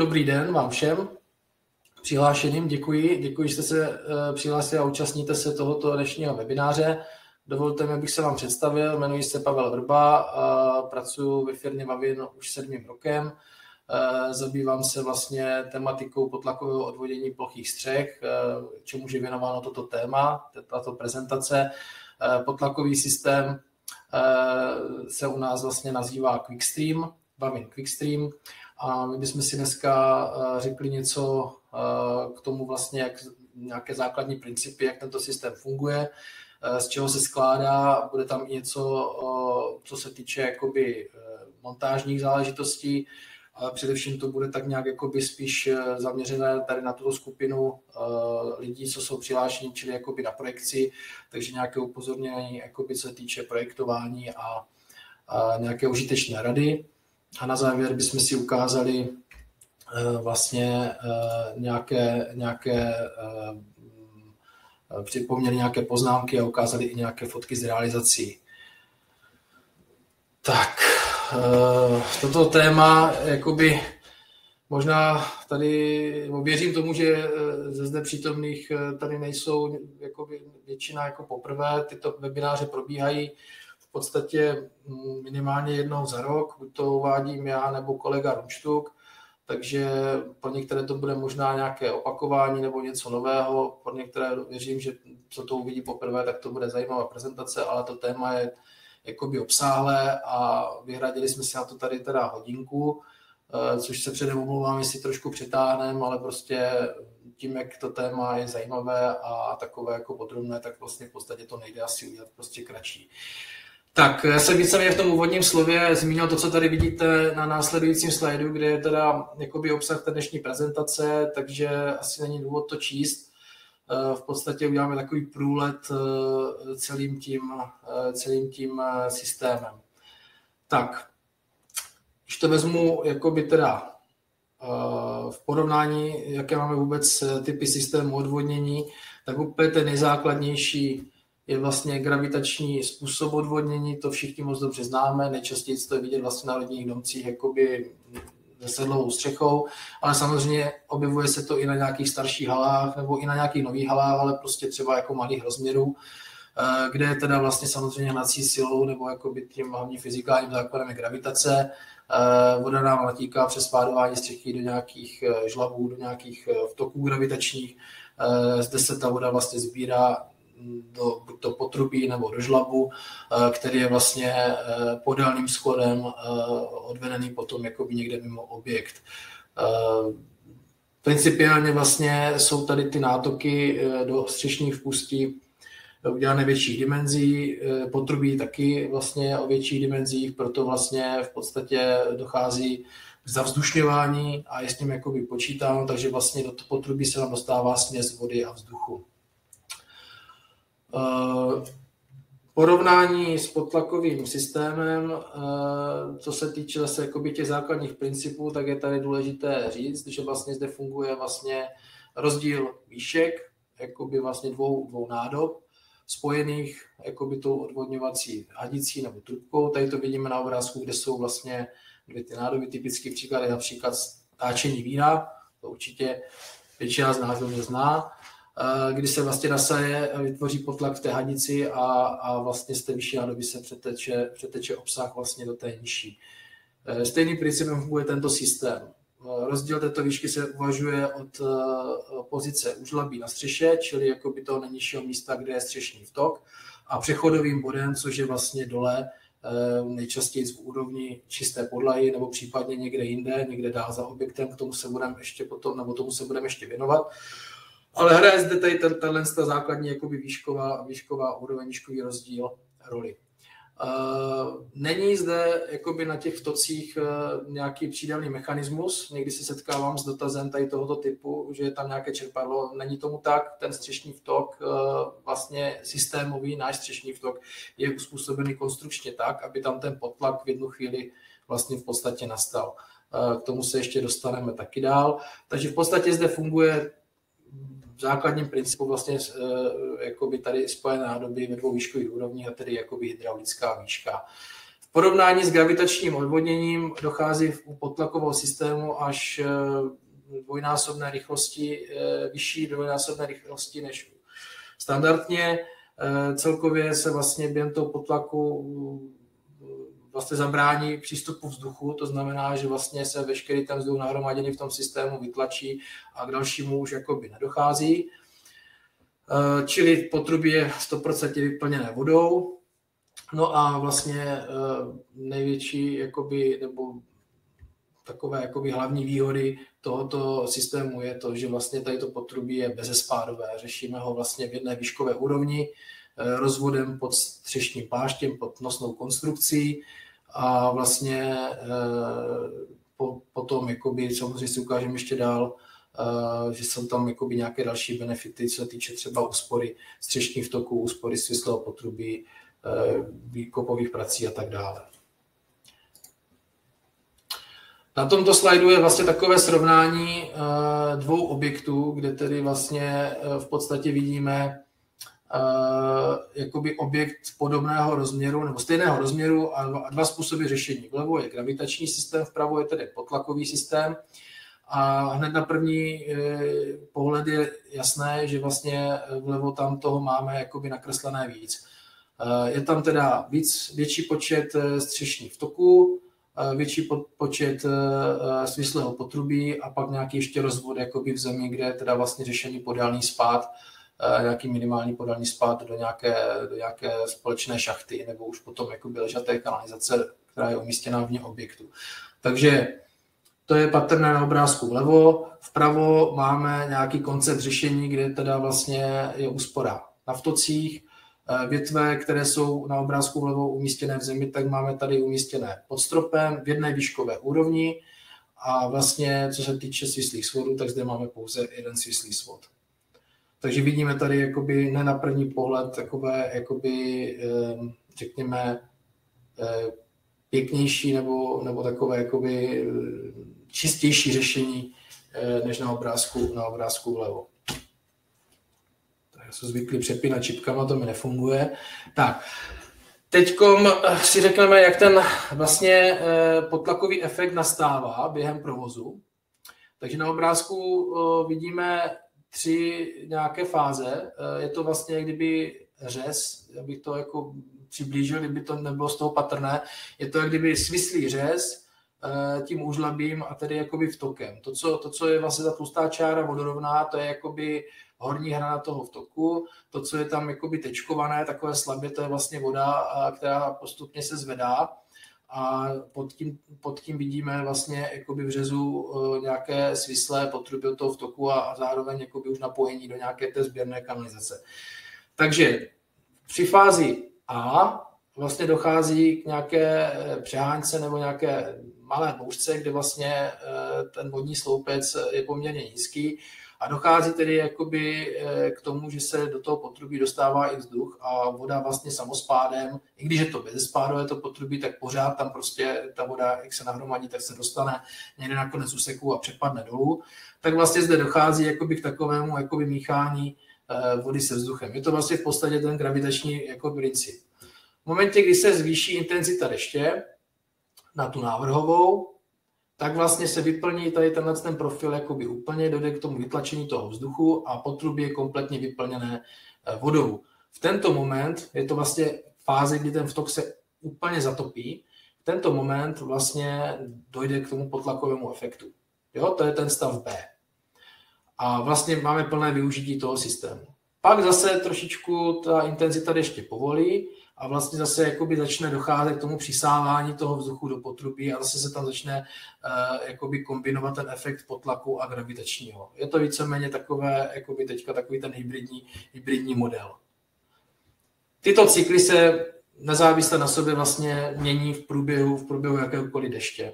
Dobrý den vám všem přihlášeným. Děkuji, že jste se přihlásili a účastníte se tohoto dnešního webináře. Dovolte mi, abych se vám představil. Jmenuji se Pavel Vrba, pracuji ve firmě Vavin už 7. rokem. Zabývám se vlastně tematikou potlakového odvodění plochých střech, čemu je věnováno toto téma, tato prezentace. Potlakový systém se u nás vlastně nazývá Quickstream, Vavin Quickstream. A my bychom si dneska řekli něco k tomu vlastně, jak nějaké základní principy, jak tento systém funguje, z čeho se skládá. Bude tam i něco, co se týče jakoby montážních záležitostí, ale především to bude tak nějak jakoby spíš zaměřené tady na tuto skupinu lidí, co jsou přihlášení, čili jakoby na projekci, takže nějaké upozornění, jakoby co se týče projektování a nějaké užitečné rady. A na závěr bychom si ukázali vlastně připomněli nějaké poznámky a ukázali i nějaké fotky z realizací. Tak, toto téma, jakoby možná tady, věřím tomu, že ze zde přítomných tady nejsou jakoby většina jako poprvé, tyto webináře probíhají v podstatě minimálně jednou za rok, buď to uvádím já nebo kolega Runštuk, takže pro některé to bude možná nějaké opakování nebo něco nového, pro některé věřím, že co to uvidí poprvé, tak to bude zajímavá prezentace, ale to téma je jakoby obsáhlé a vyhradili jsme si na to tady teda hodinku, což se předem omlouvám, jestli trošku přetáhneme, ale prostě tím, jak to téma je zajímavé a takové jako podrobné, tak vlastně v podstatě to nejde asi udělat prostě kratší. Tak, já jsem víceméně v tom úvodním slově zmínil to, co tady vidíte na následujícím slajdu, kde je teda jakoby obsah té dnešní prezentace, takže asi není důvod to číst. V podstatě uděláme takový průlet celým tím systémem. Tak, když to vezmu jakoby teda v porovnání, jaké máme vůbec typy systému odvodnění, tak úplně ten nejzákladnější je vlastně gravitační způsob odvodnění, to všichni moc dobře známe, nejčastěji to je vidět vlastně na rodinných domcích jakoby se sedlovou střechou, ale samozřejmě objevuje se to i na nějakých starších halách nebo i na nějakých nových halách, ale prostě třeba jako malých rozměrů, kde je teda vlastně samozřejmě hnací silou nebo jakoby tím hlavním fyzikálním základem je gravitace. Voda nám natíká přes spádování střechy do nějakých žlavů, do nějakých vtoků gravitačních. Zde se ta voda vlastně sbírá do potrubí nebo do žlabu, který je vlastně podélným schodem odvedený potom jakoby někde mimo objekt. Principiálně vlastně jsou tady ty nátoky do střešních vpustí udělané větších dimenzí, potrubí taky vlastně o větších dimenzích, proto vlastně v podstatě dochází k zavzdušňování a je s tím jakoby počítáno, takže vlastně do toho potrubí se nám dostává směs vody a vzduchu. Porovnání s potlakovým systémem, co se týče zase jakoby těch základních principů, tak je tady důležité říct, že vlastně zde funguje vlastně rozdíl výšek, jakoby vlastně dvou nádob, spojených jakoby tou odvodňovací hadicí nebo trubkou. Tady to vidíme na obrázku, kde jsou vlastně dvě ty nádoby. Typický příklad je například táčení vína, to určitě většina z nás dobře zná, kdy se vlastně nasaje a vytvoří potlak v té hadici a vlastně z té vyšší nádoby se přeteče obsah vlastně do té nižší. Stejným principem funguje tento systém. Rozdíl této výšky se uvažuje od pozice úžlabí na střeše, čili jakoby toho nejnižšího místa, kde je střešní vtok, a přechodovým bodem, což je vlastně dole, nejčastěji v úrovni čisté podlahy nebo případně někde jinde, někde dál za objektem, k tomu se budeme ještě potom, nebo tomu se budeme ještě věnovat. Ale hraje zde tady ta základní jakoby výšková úroveň, výškový rozdíl roli. Není zde jakoby na těch vtocích nějaký přídavný mechanismus. Někdy se setkávám s dotazem tady tohoto typu, že je tam nějaké čerpadlo. Není tomu tak. Ten střešní vtok, vlastně systémový, náš střešní vtok, je uspůsobený konstrukčně tak, aby tam ten potlak v jednu chvíli vlastně v podstatě nastal. K tomu se ještě dostaneme taky dál. Takže v podstatě zde funguje v základním principu vlastně jakoby tady spojené nádoby ve dvou výškových úrovních a tedy jakoby hydraulická výška. V V porovnání s gravitačním odvodněním dochází u podtlakového systému až dvojnásobné rychlosti, vyšší dvojnásobné rychlosti než standardně. Celkově se vlastně během toho podtlaku vlastně zabrání přístupu vzduchu, to znamená, že vlastně se veškerý ten vzduch nahromaděný v tom systému vytlačí a k dalšímu už jakoby nedochází. Čili potrubí je 100% vyplněné vodou. No a vlastně největší jakoby, nebo takové jakoby hlavní výhody tohoto systému je to, že vlastně tady to potrubí je bezespádové. Řešíme ho vlastně v jedné výškové úrovni rozvodem pod střešním pláštěm, pod nosnou konstrukcí a vlastně potom jakoby, samozřejmě si ukážeme ještě dál, že jsou tam jakoby nějaké další benefity, co se týče třeba úspory střešních toků, úspory svislého potrubí, výkopových prací a tak dále. Na tomto slajdu je vlastně takové srovnání dvou objektů, kde tedy vlastně v podstatě vidíme jakoby objekt podobného rozměru nebo stejného rozměru a dva způsoby řešení. Vlevo je gravitační systém, vpravo je tedy podtlakový systém. A hned na první pohled je jasné, že vlastně vlevo tam toho máme jakoby nakreslené víc. Je tam teda větší počet střešních toků, větší počet svislého potrubí a pak nějaký ještě rozvod jakoby v zemi, kde je teda vlastně řešený podélný spád, nějaký minimální podélný spád do nějaké společné šachty nebo už potom jakoby ležaté kanalizace, která je umístěná vně objektu. Takže to je patrné na obrázku vlevo. Vpravo máme nějaký koncept řešení, kde teda vlastně je úspora na vtocích. Větve, které jsou na obrázku vlevo umístěné v zemi, tak máme tady umístěné pod stropem v jedné výškové úrovni a vlastně, co se týče svislých svodů, tak zde máme pouze jeden svislý svod. Takže vidíme tady jakoby ne na první pohled takové jakoby, řekněme, pěknější nebo takové jakoby čistější řešení než na obrázku vlevo. Tak jsou zvyklí přepínat čipkama, to mi nefunguje. Tak, teďkom si řekneme, jak ten vlastně podtlakový efekt nastává během provozu. Takže na obrázku vidíme 3 nějaké fáze. Je to vlastně kdyby řez, abych to jako přiblížil, kdyby to nebylo z toho patrné. Je to jak kdyby svislý řez tím úžlabím a tedy jakoby vtokem. To, co je vlastně ta tlustá čára vodorovná, to je jakoby horní hrana toho vtoku. To, co je tam jakoby tečkované, takové slabě, to je vlastně voda, která postupně se zvedá. A pod tím vidíme vlastně jakoby v řezu nějaké svislé potrubí od toho vtoku a zároveň jakoby už napojení do nějaké té sběrné kanalizace. Takže při fázi A vlastně dochází k nějaké přehánce nebo nějaké malé bouřce, kde vlastně ten vodní sloupec je poměrně nízký a dochází tedy jakoby k tomu, že se do toho potrubí dostává i vzduch a voda vlastně samospádem, i když je to bezespádové to potrubí, tak pořád tam prostě ta voda, jak se nahromadí, tak se dostane někde na konec úseku a přepadne dolů. Tak vlastně zde dochází jakoby k takovému jakoby míchání vody se vzduchem. Je to vlastně v podstatě ten gravitační jako princip. V momentě, kdy se zvýší intenzita deště na tu návrhovou, tak vlastně se vyplní tady ten profil jakoby úplně, dojde k tomu vytlačení toho vzduchu a potrubí je kompletně vyplněné vodou. V tento moment je to vlastně fáze, kdy ten vtok se úplně zatopí. V tento moment vlastně dojde k tomu podtlakovému efektu. Jo, to je ten stav B. A vlastně máme plné využití toho systému. Pak zase trošičku ta intenzita deště povolí a vlastně zase jakoby začne docházet k tomu přisávání toho vzduchu do potrubí a zase se tam začne jakoby kombinovat ten efekt podtlaku a gravitačního. Je to víceméně takové, jakoby teďka takový ten hybridní model. Tyto cykly se nezávisle na sobě vlastně mění v průběhu jakéhokoliv deště.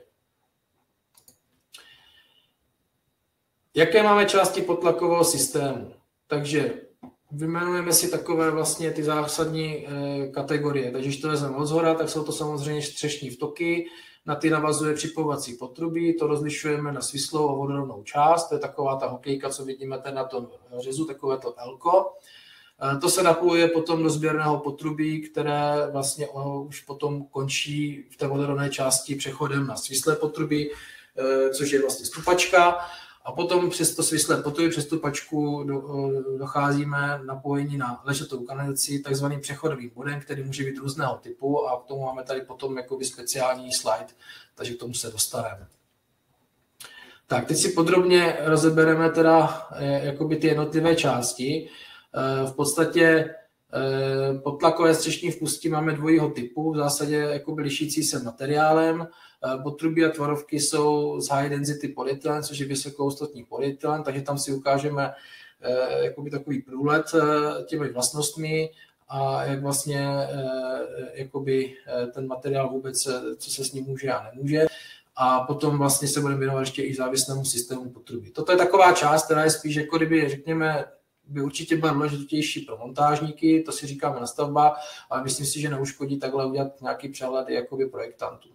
Jaké máme části podtlakového systému? Takže vyjmenujeme si takové vlastně ty zásadní kategorie. Takže když to vezmeme od shora, tak jsou to samozřejmě střešní vtoky, na ty navazuje připojovací potrubí, to rozlišujeme na svislou a vodorovnou část, to je taková ta hokejka, co vidíme tady na tom řezu, takové to L-ko. To se napojuje potom do sběrného potrubí, které vlastně už potom končí v té vodorovné části přechodem na svislé potrubí, což je vlastně stupačka. A potom přes to svislé potrubí, přes stupačku docházíme napojení na ležatou kanalizaci, takzvaným přechodovým bodem, který může být různého typu a k tomu máme tady potom jakoby speciální slide, takže k tomu se dostaneme. Tak, teď si podrobně rozebereme teda jakoby ty jednotlivé části. V podstatě podtlakové střešní vpustí máme dvojího typu, v zásadě jakoby lišící se materiálem. Potrubí a tvarovky jsou z high density polyethylen, což je vysokohustotný polyethylen, takže tam si ukážeme jakoby takový průlet těmi vlastnostmi a jak vlastně jakoby ten materiál vůbec, co se s ním může a nemůže. A potom vlastně se budeme věnovat ještě i závislému systému potrubí. Toto je taková část, která je spíš jako kdyby, řekněme, by určitě byla důležitější pro montážníky, to si říkáme na stavbách, ale myslím si, že neuškodí takhle udělat nějaký přehled jakoby projektantů.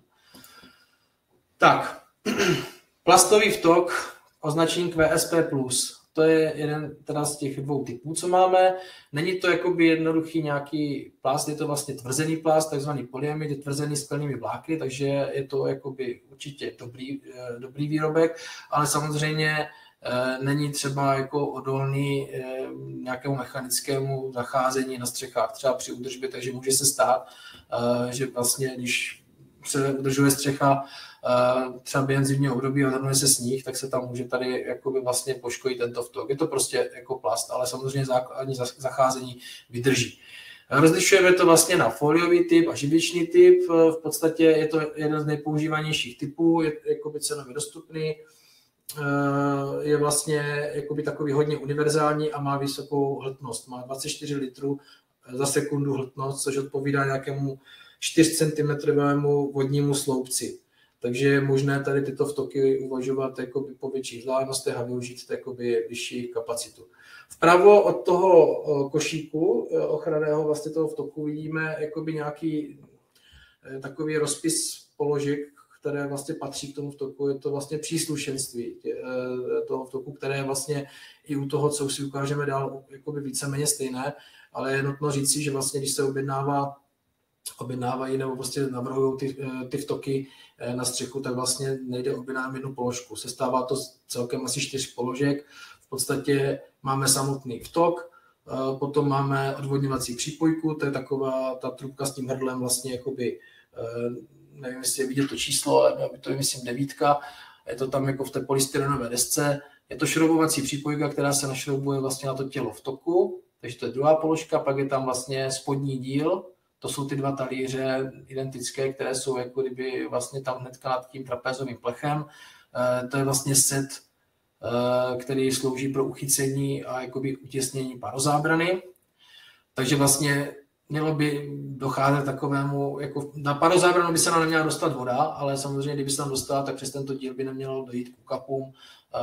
Tak, plastový vtok, označení QSP+. To je jeden teda z těch dvou typů, co máme. Není to jakoby jednoduchý nějaký plast, je to vlastně tvrzený plast, takzvaný polyamid, je tvrzený sklenými vlákny, takže je to jakoby určitě dobrý výrobek, ale samozřejmě není třeba jako odolný nějakému mechanickému zacházení na střechách, třeba při údržbě, takže může se stát, že vlastně, když se udržuje střecha třeba během zimního období a odhrnuje se sníh, tak se tam může tady jakoby vlastně poškodit tento vtok. Je to prostě jako plast, ale samozřejmě základní zacházení vydrží. Rozlišujeme to vlastně na foliový typ a živičný typ. V podstatě je to jeden z nejpoužívanějších typů, je jakoby cenově dostupný, je vlastně jakoby takový hodně univerzální a má vysokou hmotnost. Má 24 litrů za sekundu hmotnost, což odpovídá nějakému 4 cm vodnímu sloupci. Takže je možné tady tyto vtoky uvažovat jakoby po větších vzdálenostech a využít jakoby vyšší kapacitu. Vpravo od toho košíku ochranného vlastně toho vtoku vidíme jakoby nějaký takový rozpis položek, které vlastně patří k tomu vtoku. Je to vlastně příslušenství toho vtoku, které je vlastně i u toho, co si ukážeme dál, jakoby víceméně stejné, ale je nutno říci, že vlastně, když se objednávají nebo prostě navrhují ty vtoky na střechu, tak vlastně nejde objednávat jednu položku. Sestává to celkem asi 4 položek. V podstatě máme samotný vtok, potom máme odvodňovací přípojku, to je taková ta trubka s tím hrdlem vlastně jakoby, nevím, jestli je vidět to číslo, ale to je myslím 9. Je to tam jako v té polystyrenové desce. Je to šroubovací přípojka, která se našroubuje vlastně na to tělo vtoku, takže to je druhá položka, pak je tam vlastně spodní díl. To jsou ty 2 talíře identické, které jsou jako kdyby vlastně tam hnedka nad tím trapézovým plechem. To je vlastně set, který slouží pro uchycení a jakoby utěsnění parozábrany. Takže vlastně mělo by docházet takovému, jako na parozábranu by se nám neměla dostat voda, ale samozřejmě, kdyby se tam dostala, tak přes tento díl by nemělo dojít k úkapům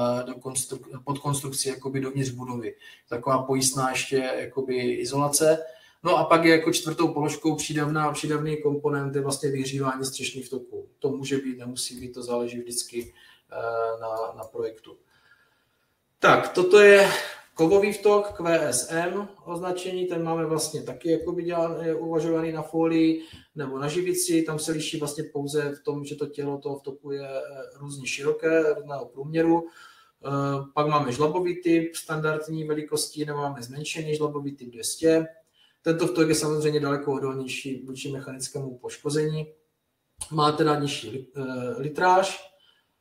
pod konstrukci jakoby dovnitř budovy. Taková pojistná ještě jakoby izolace. No a pak je jako 4. položkou přídavný komponent je vlastně vyhřívání střešních vtoků. To může být, nemusí být, to záleží vždycky na projektu. Tak, toto je kovový vtok, QSM označení, ten máme vlastně taky jakoby uvažovaný na folii nebo na živici, tam se liší vlastně pouze v tom, že to tělo toho vtoku je různě široké, různého průměru. Pak máme žlabový typ standardní velikosti, nebo máme zmenšený žlabový typ 200. Tento vtok je samozřejmě daleko odolnější vůči mechanickému poškození. Má teda nižší litráž,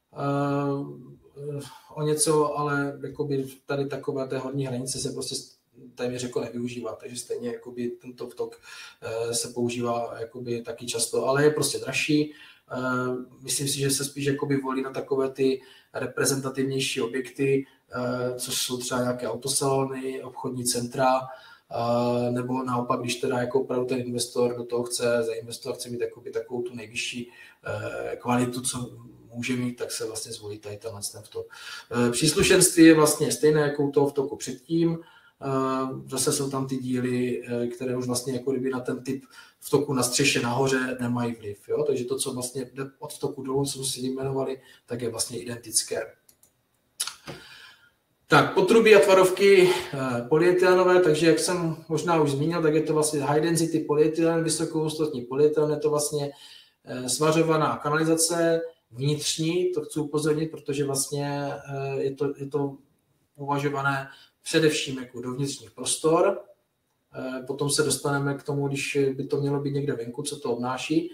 o něco, ale jakoby tady takové té horní hranice se prostě téměř jako nevyužívá, takže stejně jakoby tento vtok se používá jakoby taky často, ale je prostě dražší. Myslím si, že se spíš jakoby volí na takové ty reprezentativnější objekty, což jsou třeba nějaké autosalony, obchodní centra, nebo naopak, když teda jako opravdu ten investor do toho chce zainvestovat, chce mít takovou tu nejvyšší kvalitu, co může mít, tak se vlastně zvolí tady ten vtok. Příslušenství je vlastně stejné jako u toho vtoku předtím. Zase jsou tam ty díly, které už vlastně jako kdyby na ten typ vtoku na střeše nahoře nemají vliv. Jo? Takže to, co vlastně jde od vtoku dolů, co si jmenovali, tak je vlastně identické. Tak, potrubí a tvarovky polyetylenové, takže jak jsem možná už zmínil, tak je to vlastně high density polyetylen, vysokohustotní polyetylen, je to vlastně svařovaná kanalizace vnitřní, to chci upozornit, protože vlastně je to uvažované především jako do vnitřních prostor. Potom se dostaneme k tomu, když by to mělo být někde venku, co to obnáší.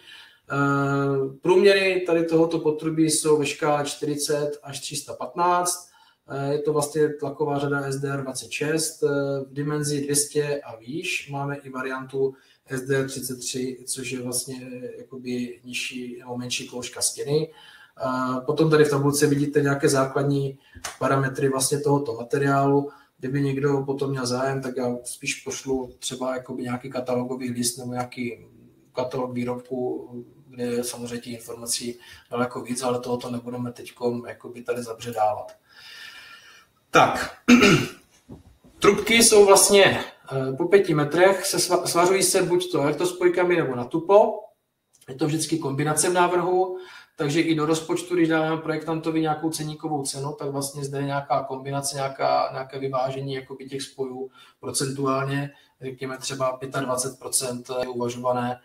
Průměry tady tohoto potrubí jsou ve škále 40 až 315. Je to vlastně tlaková řada SDR26 v dimenzi 200 a výš. Máme i variantu SDR33, což je vlastně jakoby nižší nebo menší položka stěny. Potom tady v tabulce vidíte nějaké základní parametry vlastně tohoto materiálu. Kdyby někdo potom měl zájem, tak já spíš pošlu třeba jakoby nějaký katalogový list nebo nějaký katalog výrobků, kde je samozřejmě těch informací daleko víc, ale tohoto nebudeme teď tady zabředávat. Tak, trubky jsou vlastně po 5 metrech, svařují se buď to elektrospojkami nebo na tupo. Je to vždycky kombinace v návrhu, takže i do rozpočtu, když dáváme projektantovi nějakou ceníkovou cenu, tak vlastně zde je nějaká kombinace, nějaké vyvážení jakoby těch spojů procentuálně, řekněme třeba 25% je uvažované,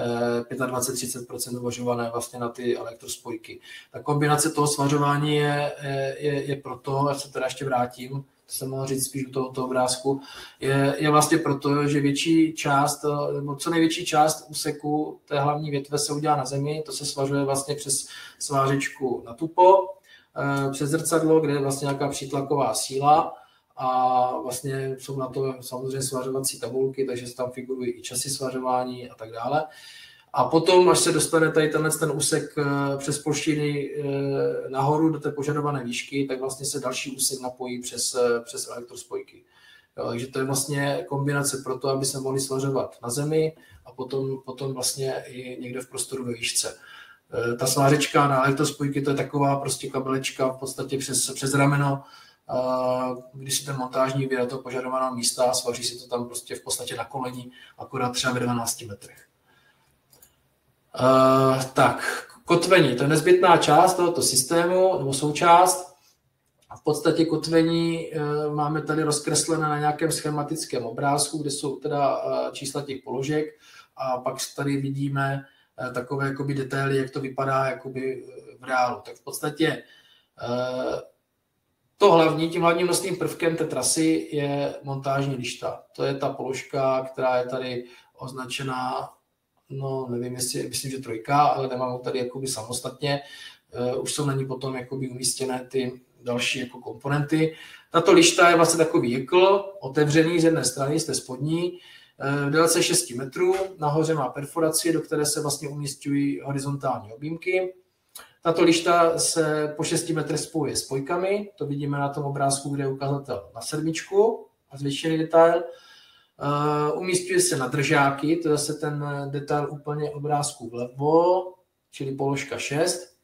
25-30% uvažované vlastně na ty elektrospojky. Ta kombinace toho svařování je proto, já se teda ještě vrátím, to jsem mohl říct spíš u tohoto obrázku, je vlastně proto, že větší část, nebo co největší část úseku té hlavní větve se udělá na zemi, to se svařuje vlastně přes svářečku na tupo, přes zrcadlo, kde je vlastně nějaká přítlaková síla, a vlastně jsou na to samozřejmě svařovací tabulky, takže se tam figurují i časy svařování a tak dále. A potom, až se dostane tady ten úsek přes polštiny nahoru do té požadované výšky, tak vlastně se další úsek napojí přes elektrospojky. Jo, takže to je vlastně kombinace pro to, aby se mohli svařovat na zemi a potom vlastně i někde v prostoru ve výšce. Ta svářečka na elektrospojky, to je taková prostě kabelečka v podstatě přes rameno, když si ten montážník vyjde do toho požadovaného místa a svaří si to tam prostě v podstatě na koleni, akorát třeba ve 12 metrech. Tak, kotvení, to je nezbytná část tohoto systému, nebo součást. V podstatě kotvení máme tady rozkreslené na nějakém schematickém obrázku, kde jsou teda čísla těch položek a pak tady vidíme takové jakoby detaily, jak to vypadá jakoby v reálu. Tak v podstatě tím hlavním nosným prvkem té trasy je montážní lišta. To je ta položka, která je tady označená, no nevím, myslím, že 3, ale nemám ho tady jakoby samostatně. Už jsou na ní potom jakoby umístěné ty další jako komponenty. Tato lišta je vlastně takový jekl, otevřený z jedné strany, z té spodní, v délce 6 metrů. Nahoře má perforaci, do které se vlastně umísťují horizontální objímky. Tato lišta se po 6 metrech spojuje spojkami, to vidíme na tom obrázku, kde je ukazatel na 7 a zvětšený detail. Umísťuje se na držáky, to je zase ten detail úplně obrázku vlevo, čili položka 6,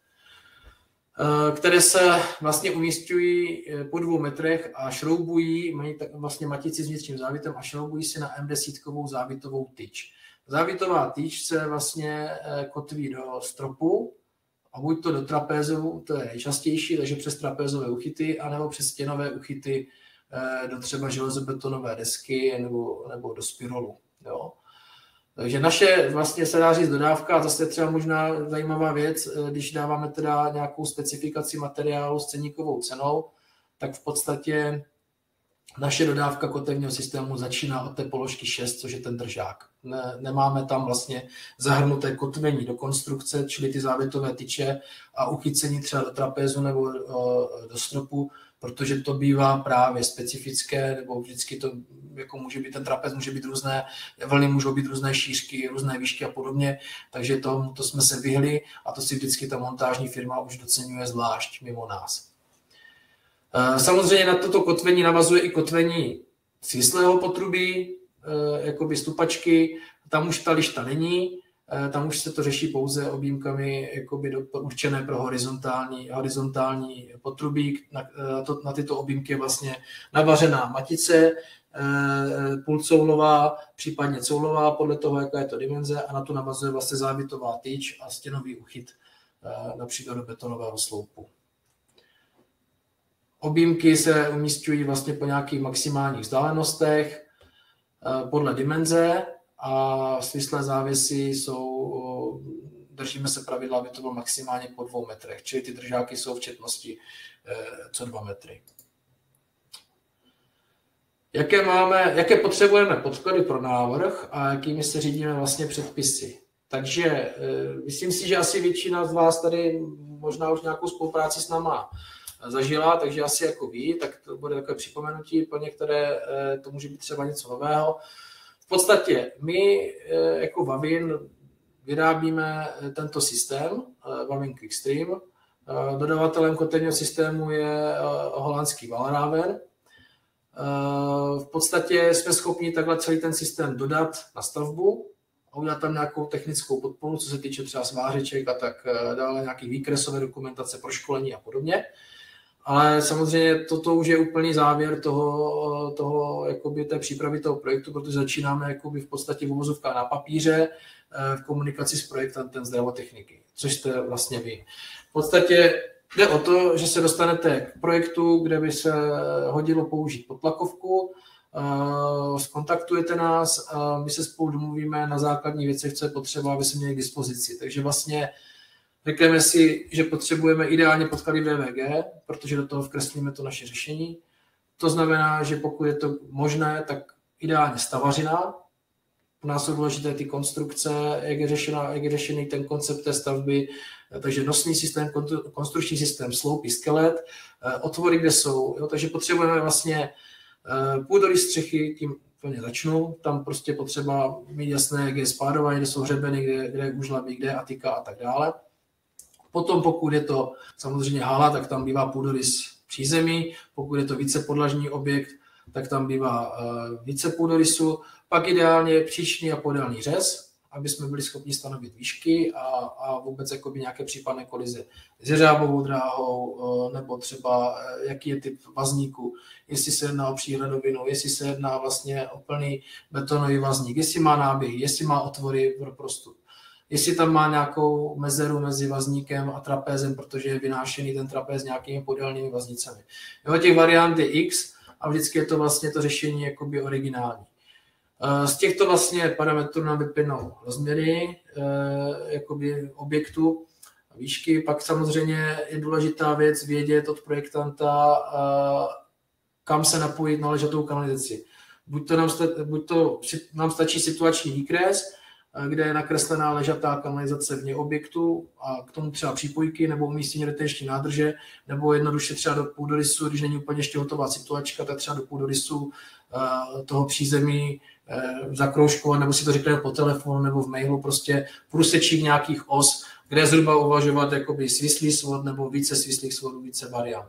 které se vlastně umísťují po 2 metrech a šroubují, mají vlastně matici s vnitřním závitem a šroubují se na M10 závitovou tyč. Závitová tyč se vlastně kotví do stropu, a buď to do trapézu, to je nejčastější, takže přes trapézové uchyty, anebo přes stěnové uchyty do třeba železobetonové desky nebo do spirolu. Jo. Takže naše vlastně se dá říct dodávka, zase třeba možná zajímavá věc, když dáváme teda nějakou specifikaci materiálu s ceníkovou cenou, tak v podstatě naše dodávka kotevního systému začíná od té položky 6, což je ten držák. Nemáme tam vlastně zahrnuté kotvení do konstrukce, čili ty závětové tyče a uchycení třeba do trapézu nebo do stropu, protože to bývá právě specifické, nebo vždycky to jako může být, ten trapez může být různé, vlny můžou být různé šířky, různé výšky a podobně, takže to jsme se vyhli a to si vždycky ta montážní firma už doceňuje zvlášť mimo nás. Samozřejmě na toto kotvení navazuje i kotvení svislého potrubí, jakoby stupačky, tam už ta lišta není, tam už se to řeší pouze objímkami jakoby určené pro horizontální potrubí. Na tyto objímky je vlastně navařená matice, půlcoulová, případně coulová, podle toho, jaká je to dimenze, a na to navazuje vlastně závitová tyč a stěnový uchyt například do betonového sloupu. Objímky se umísťují vlastně po nějakých maximálních vzdálenostech podle dimenze a svislé závěsy držíme se pravidla, aby to bylo maximálně po 2 metrech, čili ty držáky jsou v četnosti co 2 metry. Jaké potřebujeme podklady pro návrh a jakými se řídíme vlastně předpisy. Takže myslím si, že asi většina z vás tady možná už nějakou spolupráci s náma zažila, takže asi jako ví, tak to bude takové připomenutí, pro některé to může být třeba něco nového. V podstatě my jako Vavin vyrábíme tento systém, Vavin Quickstream. Dodavatelem kotelního systému je holandský Valraven. V podstatě jsme schopni takhle celý ten systém dodat na stavbu a udělat tam nějakou technickou podporu, co se týče třeba svářeček a tak dále, nějaký výkresové dokumentace pro školení a podobně. Ale samozřejmě toto už je úplný závěr toho jakoby té přípravy toho projektu, protože začínáme jakoby v podstatě v uvozovkách na papíře v komunikaci s projektantem zdravotechniky, což jste vlastně vy. V podstatě jde o to, že se dostanete k projektu, kde by se hodilo použít podtlakovku, skontaktujete nás a my se spolu domluvíme na základní věcech, co je potřeba, aby se měli k dispozici. Takže vlastně řekneme si, že potřebujeme ideálně podklady DVG, protože do toho vkreslíme to naše řešení. To znamená, že pokud je to možné, tak ideálně stavařina. U nás jsou důležité ty konstrukce, jak je řešený ten koncept té stavby, takže nosný systém, konstrukční systém, sloupy, skelet, otvory, kde jsou. Jo? Takže potřebujeme vlastně půdorys střechy, tím plně začnu, tam prostě potřeba mít jasné, kde je spádování, kde jsou hřebeny, kde je úžlabí, kde je atika a tak dále. Potom, pokud je to samozřejmě hala, tak tam bývá půdorys přízemí, pokud je to vícepodlažní objekt, tak tam bývá více půdorysu, pak ideálně příčný a podélný řez, aby jsme byli schopni stanovit výšky a vůbec jakoby nějaké případné kolize s jeřábovou dráhou, nebo třeba jaký je typ vazníku, jestli se jedná o příhradovinu, jestli se jedná vlastně o plný betonový vazník, jestli má náběhy, jestli má otvory pro prostup. Jestli tam má nějakou mezeru mezi vazníkem a trapézem, protože je vynášený ten trapéz nějakými podélnými vaznicemi. Jo, těch variant je X a vždycky je to vlastně to řešení jakoby originální. Z těchto vlastně parametrů nám vyplynou rozměry jakoby objektu a výšky. Pak samozřejmě je důležitá věc vědět od projektanta, kam se napojit na ležatou kanalizaci. Buď to nám stačí situační výkres, kde je nakreslená ležatá kanalizace vně objektu a k tomu třeba přípojky nebo umístění retenční nádrže, nebo jednoduše třeba do půdorysu, když není úplně ještě hotová situačka, tak třeba do půdorysu toho přízemí zakroužkovat, nebo si to řekneme po telefonu nebo v mailu, prostě průsečík nějakých os, kde zhruba uvažovat jakoby svislý svod nebo více svislých svodů, více variant.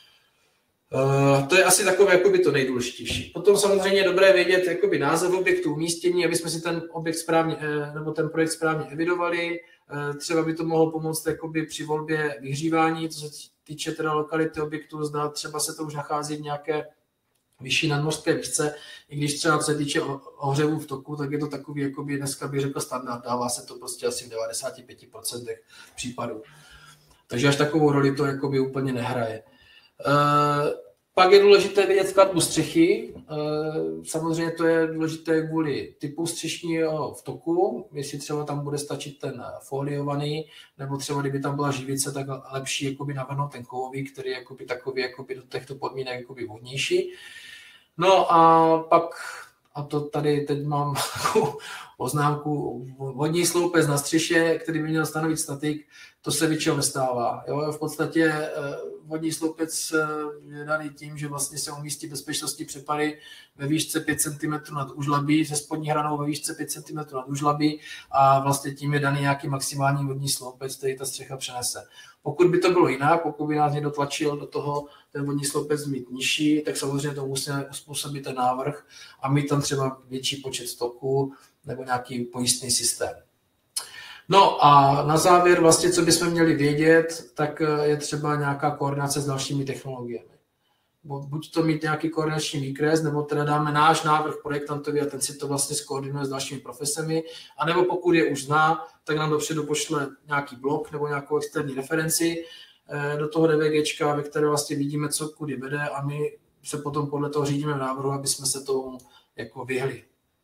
To je asi takové jakoby to nejdůležitější. Potom samozřejmě je dobré vědět jakoby název objektu, umístění, aby jsme si ten objekt správně, nebo ten projekt správně evidovali. Třeba by to mohlo pomoct jakoby při volbě vyhřívání, co se týče teda lokality objektu, zda třeba se to už nachází v nějaké vyšší nadmořské výšce, i když třeba co se týče ohřevu v toku, tak je to takový, jakoby dneska bych řekl standard, dává se to prostě asi v 95% případů. Takže až takovou roli to jakoby úplně nehraje. Pak je důležité vidět skladbu střechy. Samozřejmě to je důležité kvůli typu střešního vtoku, jestli třeba tam bude stačit ten foliovaný, nebo třeba kdyby tam byla živice, tak lepší jakoby navrhnout ten kovový, který je jakoby takový jakoby do těchto podmínek jakoby vhodnější. No a pak, a to tady teď mám poznámku, vodní sloupec na střeše, který by měl stanovit statik, to se většinou nestává. Jo? V podstatě vodní sloupec je daný tím, že vlastně se umístí bezpečnostní přepady ve výšce 5 cm nad úžlabí, se spodní hranou ve výšce 5 cm nad úžlabí a vlastně tím je daný nějaký maximální vodní sloupec, který ta střecha přenese. Pokud by to bylo jinak, pokud by nás někdo tlačil do toho ten vodní sloupec mít nižší, tak samozřejmě to musíme uspůsobit ten návrh a mít tam třeba větší počet stoků nebo nějaký pojistný systém. No a na závěr vlastně, co bychom měli vědět, tak je třeba nějaká koordinace s dalšími technologiemi. Buď to mít nějaký koordinační výkres, nebo teda dáme náš návrh projektantovi a ten si to vlastně skoordinuje s dalšími profesemi, anebo pokud je už zná, tak nám dopředu pošle nějaký blok nebo nějakou externí referenci, do toho DVGčka, ve které vlastně vidíme, co kudy vede a my se potom podle toho řídíme v návrhu, aby jsme se tomu jako vyhli.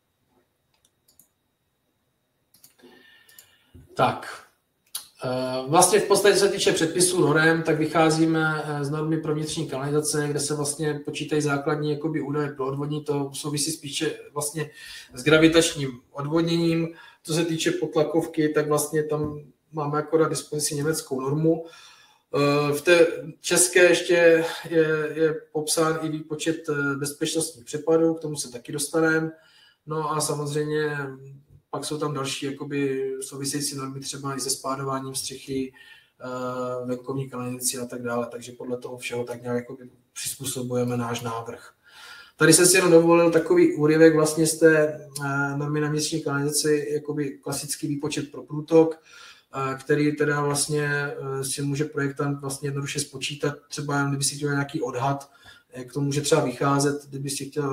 Tak, vlastně v podstatě, co se týče předpisů norem, tak vycházíme z normy pro vnitřní kanalizace, kde se vlastně počítají základní jakoby údaje pro odvodnění, to souvisí spíše vlastně s gravitačním odvodněním. Co se týče potlakovky, tak vlastně tam máme akorát dispozici německou normu. V té české ještě je popsán i výpočet bezpečnostních přepadů, k tomu se taky dostaneme. No a samozřejmě pak jsou tam další jakoby související normy třeba i se spádováním střechy, venkovní kanalizací a tak dále, takže podle toho všeho tak nějak jakoby přizpůsobujeme náš návrh. Tady jsem si jenom dovolil takový úryvek vlastně z té normy na vnitřní kanalizaci, jakoby klasický výpočet pro průtok, který teda vlastně si může projektant vlastně jednoduše spočítat, třeba kdyby si chtěl nějaký odhad, jak to může třeba vycházet, kdyby si chtěl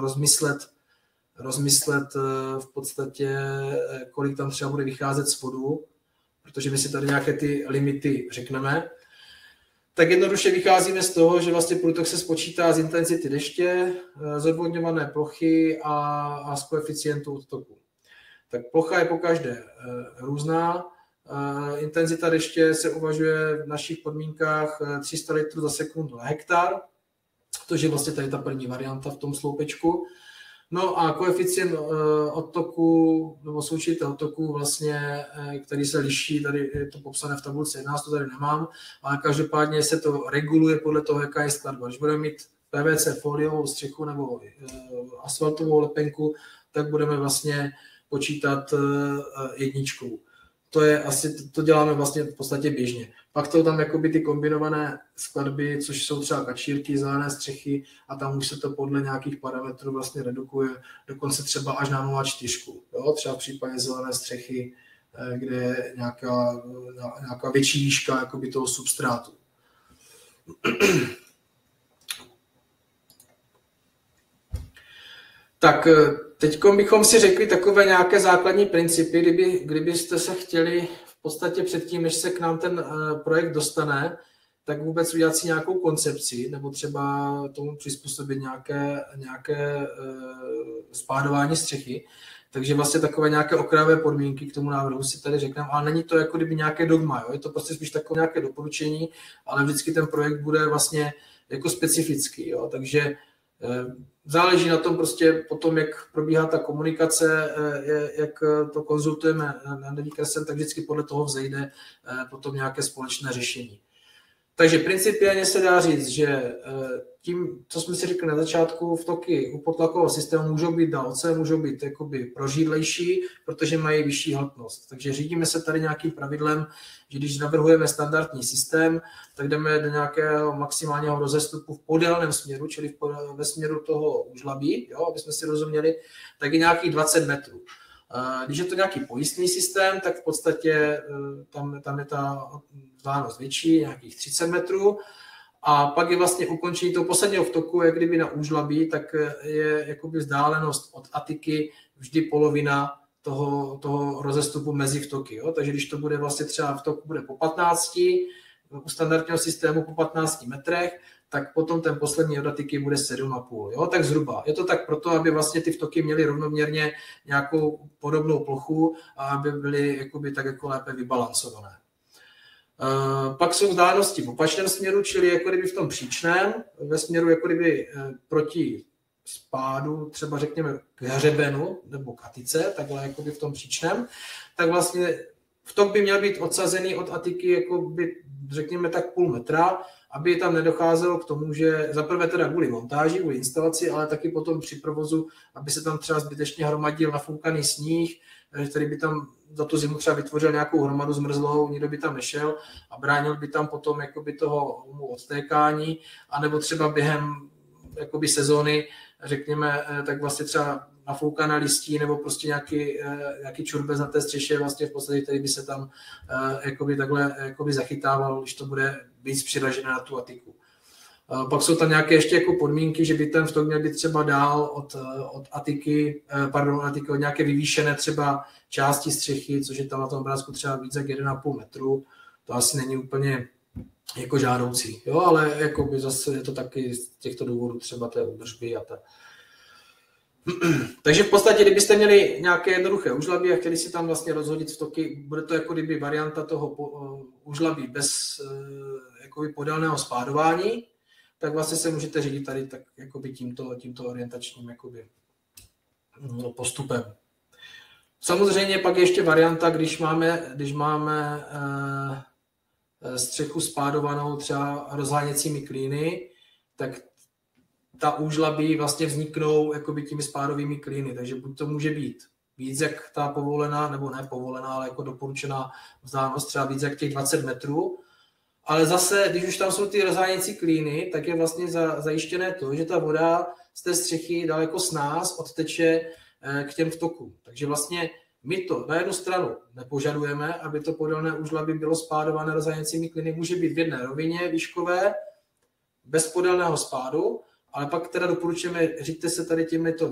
rozmyslet v podstatě, kolik tam třeba bude vycházet z vodu, protože my si tady nějaké ty limity řekneme, tak jednoduše vycházíme z toho, že vlastně průtok se spočítá z intenzity deště, z odvodňované plochy a z koeficientu odtoku. Tak plocha je pokaždé různá, intenzita deště se uvažuje v našich podmínkách 300 litrů za sekundu na hektar, to je vlastně tady ta první varianta v tom sloupečku. No a koeficient odtoku, nebo součitel odtoku vlastně, který se liší, tady je to popsané v tabulce 11, to tady nemám, ale každopádně se to reguluje podle toho, jaká je skladba. Když budeme mít PVC foliovou střechu nebo asfaltovou lepenku, tak budeme vlastně počítat jedničkou. To děláme vlastně v podstatě běžně. Pak to tam jakoby ty kombinované skladby, což jsou třeba kačírky, zelené střechy a tam už se to podle nějakých parametrů vlastně redukuje dokonce třeba až na 0,4. Jo? Třeba v případě zelené střechy, kde je nějaká větší výška jakoby toho substrátu. Tak teď bychom si řekli takové nějaké základní principy, kdybyste se chtěli v podstatě předtím, než se k nám ten projekt dostane, tak vůbec udělat si nějakou koncepci nebo třeba tomu přizpůsobit nějaké spádování střechy. Takže vlastně takové nějaké okrajové podmínky k tomu návrhu si tady řekneme, ale není to jako kdyby nějaké dogma, jo? Je to prostě spíš takové nějaké doporučení, ale vždycky ten projekt bude vlastně jako specifický, jo? Takže záleží na tom prostě potom, jak probíhá ta komunikace, jak to konzultujeme na DVKSM, tak vždycky podle toho vzejde potom nějaké společné řešení. Takže principiálně se dá říct, že tím, co jsme si řekli na začátku, vtoky u potlakového systému můžou být dalece, můžou být jakoby prožídlejší, protože mají vyšší hmotnost. Takže řídíme se tady nějakým pravidlem, že když navrhujeme standardní systém, tak jdeme do nějakého maximálního rozestupu v podélném směru, čili ve směru toho úžlabí, jo, aby jsme si rozuměli, tak je nějakých 20 metrů. Když je to nějaký pojistný systém, tak v podstatě tam je ta vzdálenost větší, nějakých 30 metrů. A pak je vlastně ukončení toho posledního vtoku, jak kdyby na úžlabí, tak je jakoby vzdálenost od atiky vždy polovina toho rozestupu mezi vtoky. Jo? Takže když to bude vlastně třeba vtok bude po 15, u standardního systému po 15 metrech, tak potom ten poslední od atiky bude 7,5. Jo? Tak zhruba. Je to tak proto, aby vlastně ty vtoky měly rovnoměrně nějakou podobnou plochu a aby byly jakoby tak jako lépe vybalancované. Pak jsou vzdálenosti v opačném směru, čili jako kdyby v tom příčném, ve směru jako kdyby proti spádu, třeba řekněme k hřebenu nebo k atice, takhle jako by v tom příčném, tak vlastně vtok by měl být odsazený od atiky jako by, řekněme tak půl metra, aby tam nedocházelo k tomu, že zaprvé teda kvůli montáži, kvůli instalaci, ale taky potom při provozu, aby se tam třeba zbytečně hromadil nafoukaný sníh, který by tam za tu zimu třeba vytvořil nějakou hromadu zmrzlou, nikdo by tam nešel a bránil by tam potom jakoby toho odtékání, anebo třeba během jakoby sezóny, řekněme, tak vlastně třeba nafoukaná listí nebo prostě nějaký čurbec na té střeše vlastně v podstatě, který by se tam jakoby takhle jakoby zachytával, když to bude víc přiražené na tu atiku. Pak jsou tam nějaké ještě jako podmínky, že by ten vtok měl být třeba dál od atiky, od nějaké vyvýšené třeba části střechy, což je tam na tom obrázku třeba víc jak 1,5 metru. To asi není úplně jako žádoucí. Jo, ale jakoby zase je to taky z těchto důvodů třeba té údržby a Takže v podstatě, kdybyste měli nějaké jednoduché užlabí a chtěli si tam vlastně rozhodit vtoky, bude to jako kdyby varianta toho užlabí bez jakoby podélného spádování, tak vlastně se můžete řídit tady tak jakoby tímto orientačním jakoby postupem. Samozřejmě pak je ještě varianta, když máme střechu spádovanou třeba rozháněcími klíny, tak ta úžlabí vlastně vzniknou jakoby těmi spádovými klíny, takže buď to může být víc jak ta povolená, nebo ne povolená, ale jako doporučená vzdálenost, třeba víc jak těch 20 metrů, ale zase, když už tam jsou ty rozháněcí klíny, tak je vlastně zajištěné to, že ta voda z té střechy daleko snáz odteče k těm vtokům. Takže vlastně my to na jednu stranu nepožadujeme, aby to podélné úžlabí bylo spádované rozháněcími klíny, může být v jedné rovině výškové, bez podélného spádu, ale pak teda doporučujeme, říďte se tady těmato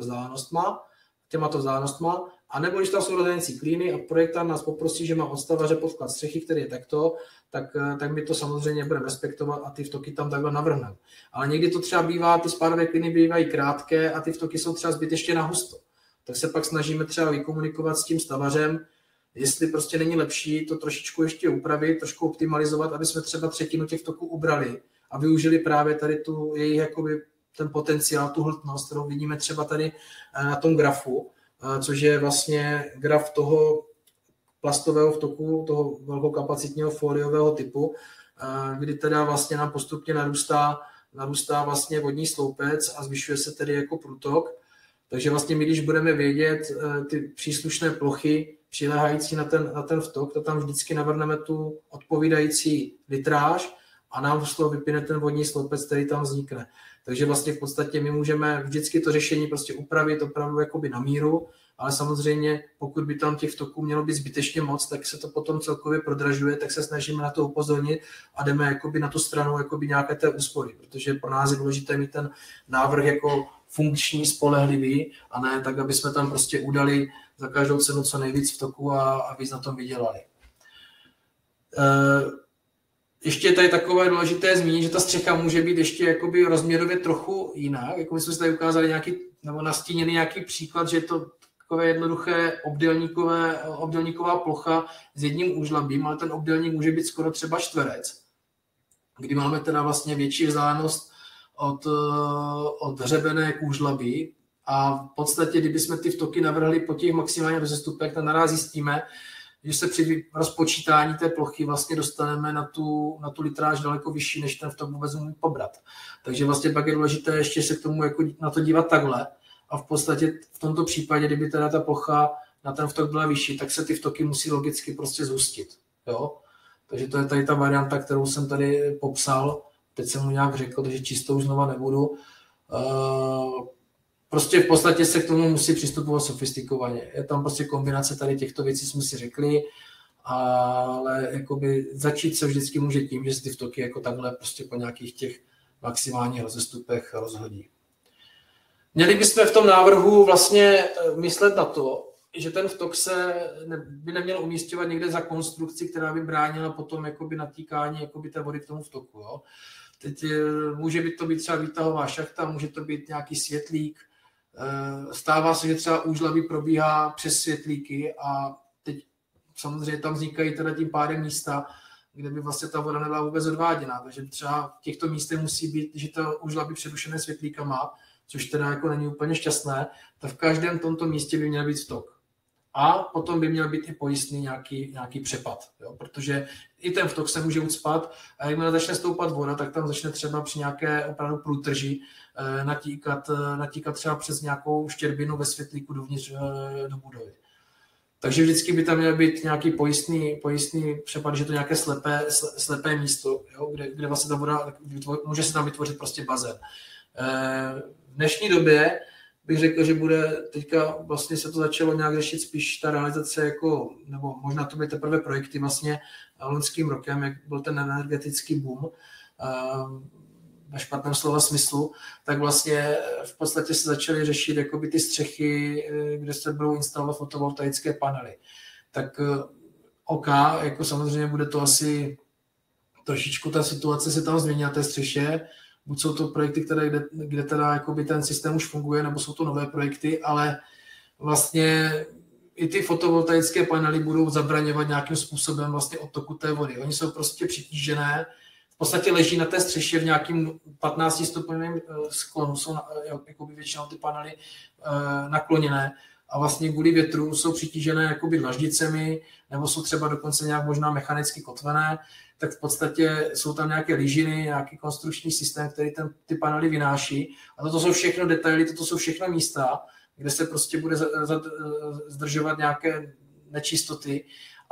vzdálenostma, a nebo když tam jsou rozháněcí klíny a projektant nás poprosí, že má od stavaře podklad střechy, který je takto, tak my to samozřejmě budeme respektovat a ty vtoky tam takhle navrhneme. Ale někdy to třeba bývá, ty spádové klíny bývají krátké a ty vtoky jsou třeba zbytečně nahusto. Tak se pak snažíme třeba vykomunikovat s tím stavařem, jestli prostě není lepší to trošičku ještě upravit, trošku optimalizovat, aby jsme třeba třetinu těch vtoků ubrali a využili právě tady tu jejich jakoby ten potenciál, tu hmotnost, kterou vidíme třeba tady na tom grafu, což je vlastně graf toho plastového vtoku, toho velkokapacitního foliového typu, kdy teda vlastně nám postupně narůstá vlastně vodní sloupec a zvyšuje se tedy jako průtok. Takže vlastně my, když budeme vědět ty příslušné plochy přiléhající na ten vtok, to tam vždycky navrhneme tu odpovídající litráž a nám z toho vyplyne ten vodní sloupec, který tam vznikne. Takže vlastně v podstatě my můžeme vždycky to řešení prostě upravit opravdu jakoby na míru, ale samozřejmě pokud by tam těch vtoků mělo být zbytečně moc, tak se to potom celkově prodražuje, tak se snažíme na to upozornit a jdeme jakoby na tu stranu jakoby nějaké té úspory, protože pro nás je důležité mít ten návrh jako funkční, spolehlivý a ne tak, aby jsme tam prostě udali za každou cenu co nejvíc vtoků a víc na tom vydělali. Ještě je tady takové důležité zmínit, že ta střecha může být ještě jakoby rozměrově trochu jinak. Jako my jsme si tady ukázali nějaký, nebo nastíněný nějaký příklad, že je to takové jednoduché obdélníková plocha s jedním úžlabím, ale ten obdélník může být skoro třeba čtverec, kdy máme teda vlastně větší vzdálenost od hřebene k úžlabí a v podstatě, kdybychom ty vtoky navrhli po těch maximálních rozestupech, tak naraz zjistíme, že se při rozpočítání té plochy vlastně dostaneme na tu litráž daleko vyšší, než ten vtok vůbec může pobrat. Takže vlastně pak je důležité ještě se k tomu jako na to dívat takhle a v podstatě v tomto případě, kdyby teda ta plocha na ten vtok byla vyšší, tak se ty vtoky musí logicky prostě zhustit. Jo? Takže to je tady ta varianta, kterou jsem tady popsal. Teď jsem mu nějak řekl, takže čistou už znova nebudu. Prostě v podstatě se k tomu musí přistupovat sofistikovaně. Je tam prostě kombinace tady těchto věcí, jsme si řekli, ale jakoby začít se vždycky může tím, že se ty vtoky jako takhle prostě po nějakých těch maximálních rozestupech rozhodí. Měli bychom v tom návrhu vlastně myslet na to, že ten vtok by neměl umístěvat někde za konstrukci, která by bránila potom jakoby natýkání jakoby té vody k tomu vtoku. Jo. Teď může to být třeba výtahová šachta, může to být nějaký světlík. Stává se, že třeba úžlabí probíhá přes světlíky a teď samozřejmě tam vznikají teda tím pádem místa, kde by vlastně ta voda nebyla vůbec odváděná. Takže třeba v těchto místech musí být, že ta úžlabí přerušené světlíkama, což teda jako není úplně šťastné, tak v každém tomto místě by měl být vtok. A potom by měl být i pojistný nějaký přepad, jo? Protože i ten vtok se může ucpat a jakmile začne stoupat voda, tak tam začne třeba při nějaké opravdu průtrži natíkat třeba přes nějakou štěrbinu ve světlíku dovnitř do budovy. Takže vždycky by tam měl být nějaký pojistný přepad, že to nějaké slepé místo, jo? Kde vlastně ta voda, může se tam vytvořit prostě bazén. V dnešní době bych řekl, že bude teďka vlastně se to začalo nějak řešit spíš ta realizace jako, nebo možná to byly teprve projekty vlastně loňským rokem, jak byl ten energetický boom ve špatném slova smyslu, tak vlastně v podstatě se začaly řešit jakoby ty střechy, kde se budou instalovat fotovoltaické panely. Tak OK, jako samozřejmě bude to asi trošičku ta situace se tam změní na té střeše. Buď jsou to projekty, kde teda jakoby ten systém už funguje, nebo jsou to nové projekty, ale vlastně i ty fotovoltaické panely budou zabraňovat nějakým způsobem vlastně odtoku té vody. Oni jsou prostě přitížené, v podstatě leží na té střeše v nějakým 15 stupňovém sklonu, jsou jakoby většinou ty panely nakloněné a vlastně kvůli větru jsou přitížené jakoby dlaždicemi, nebo jsou třeba dokonce nějak možná mechanicky kotvené, tak v podstatě jsou tam nějaké lížiny, nějaký konstrukční systém, který ty panely vynáší. A toto jsou všechno detaily, toto jsou všechno místa, kde se prostě bude zdržovat nějaké nečistoty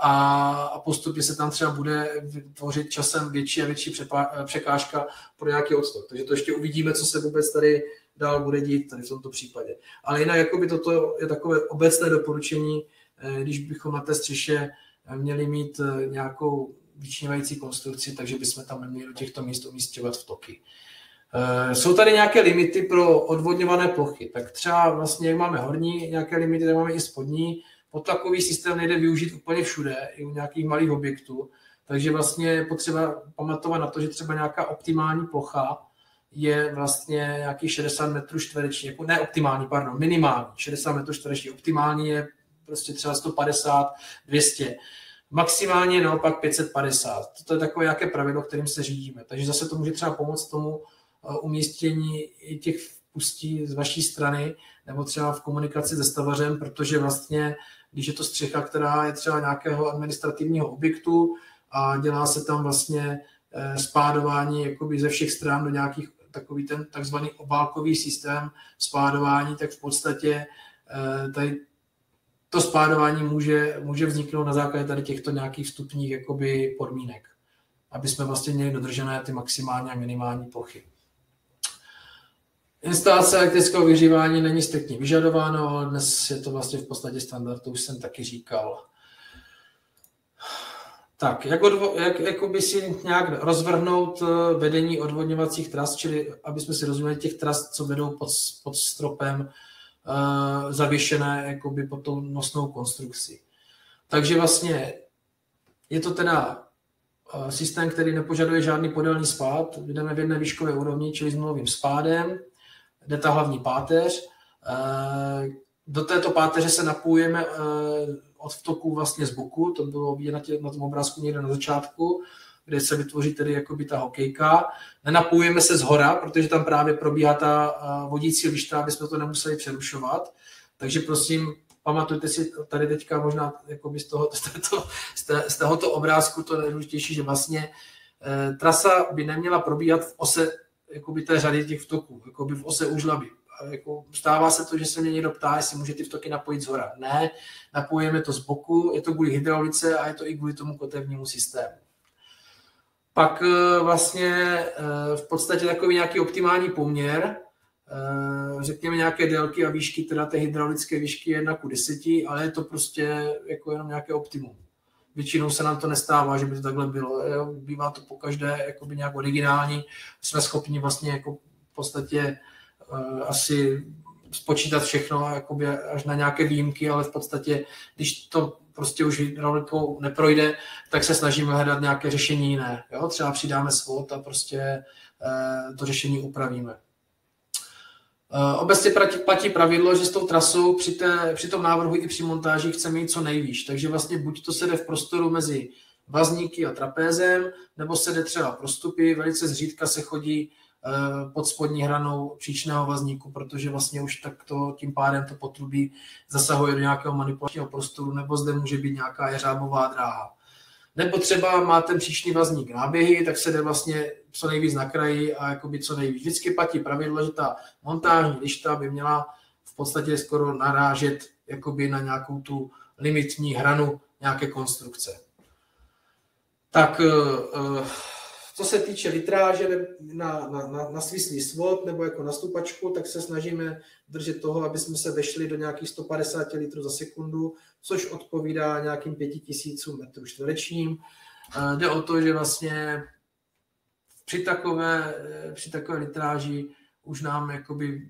a postupně se tam třeba bude vytvořit časem větší a větší překážka pro nějaký odtok. Takže to ještě uvidíme, co se vůbec tady dál bude dít tady v tomto případě. Ale jinak jakoby toto je takové obecné doporučení, když bychom na té střeše měli mít nějakou vyčnívající konstrukci, takže bychom tam neměli do těchto míst umístěvat vtoky. Jsou tady nějaké limity pro odvodňované plochy. Tak třeba vlastně, jak máme horní nějaké limity, tak máme i spodní. Podtlakový systém nejde využít úplně všude, i u nějakých malých objektů. Takže vlastně je potřeba pamatovat na to, že třeba nějaká optimální plocha je vlastně nějakých 60 metrů čtverečních, jako ne optimální, pardon, minimální 60 metrů čtverečních. Optimální je prostě třeba 150, 200. Maximálně naopak 550. To je takové nějaké pravidlo, kterým se řídíme. Takže zase to může třeba pomoct tomu umístění i těch vpustí z vaší strany, nebo třeba v komunikaci se stavařem, protože vlastně, když je to střecha, která je třeba nějakého administrativního objektu a dělá se tam vlastně spádování jakoby ze všech stran do nějakých takový ten takzvaný obálkový systém spádování, tak v podstatě tady to spádování může vzniknout na základě tady těchto nějakých vstupních jakoby podmínek, aby jsme vlastně měli dodržené ty maximální a minimální plochy. Instalace elektrického vyhřívání není striktně vyžadováno, ale dnes je to vlastně v podstatě standard, to už jsem taky říkal. Tak, jak by si nějak rozvrhnout vedení odvodňovacích tras, čili aby jsme si rozuměli těch tras, co vedou pod stropem, zavěšené jakoby pod tou nosnou konstrukcí. Takže vlastně je to teda systém, který nepožaduje žádný podélný spád, jdeme v jedné výškové úrovni, čili s nulovým spádem, jde ta hlavní páteř. Do této páteře se napojujeme od vtoku vlastně z boku, to bylo vidět na tom obrázku někde na začátku, kde se vytvoří tedy jakoby ta hokejka. Nenapojujeme se zhora, protože tam právě probíhá ta vodící lišta, aby jsme to nemuseli přerušovat. Takže prosím, pamatujte si tady teďka možná jakoby z tohoto obrázku to nejdůležitější, že vlastně trasa by neměla probíhat v ose jakoby té řady těch vtoků, jakoby v ose úžlaby. Jako stává se to, že se mě někdo ptá, jestli může ty vtoky napojit zhora. Ne, napojíme to z boku, je to kvůli hydraulice a je to i kvůli tomu kotevnímu systému. Pak vlastně v podstatě takový nějaký optimální poměr, řekněme nějaké délky a výšky, teda té hydraulické výšky 1:10, ale je to prostě jako jenom nějaké optimum. Většinou se nám to nestává, že by to takhle bylo. Bývá to pokaždé jakoby nějak originální. Jsme schopni vlastně jako v podstatě asi spočítat všechno jakoby až na nějaké výjimky, ale v podstatě, když to prostě už hydraulikou neprojde, tak se snažíme hledat nějaké řešení jiné. Jo? Třeba přidáme svod a prostě to řešení upravíme. Obecně platí pravidlo, že s tou trasou při tom návrhu i při montáži chceme jít co nejvýš. Takže vlastně buď to se jde v prostoru mezi vazníky a trapézem, nebo se jde třeba prostupy. Velice zřídka se chodí pod spodní hranou příčného vazníku, protože vlastně už takto tím pádem to potrubí zasahuje do nějakého manipulačního prostoru, nebo zde může být nějaká jeřábová dráha. Nebo třeba má ten příčný vazník náběhy, tak se jde vlastně co nejvíc na kraji a jakoby co nejvíc. Vždycky platí pravidlo, že ta montážní lišta by měla v podstatě skoro narážet jakoby na nějakou tu limitní hranu nějaké konstrukce. Tak co se týče litráže na svislý svod nebo jako na stupačku, tak se snažíme držet toho, aby jsme se vešli do nějakých 150 litrů za sekundu, což odpovídá nějakým 5000 metrů čtverečním. Jde o to, že vlastně při takové litráži už nám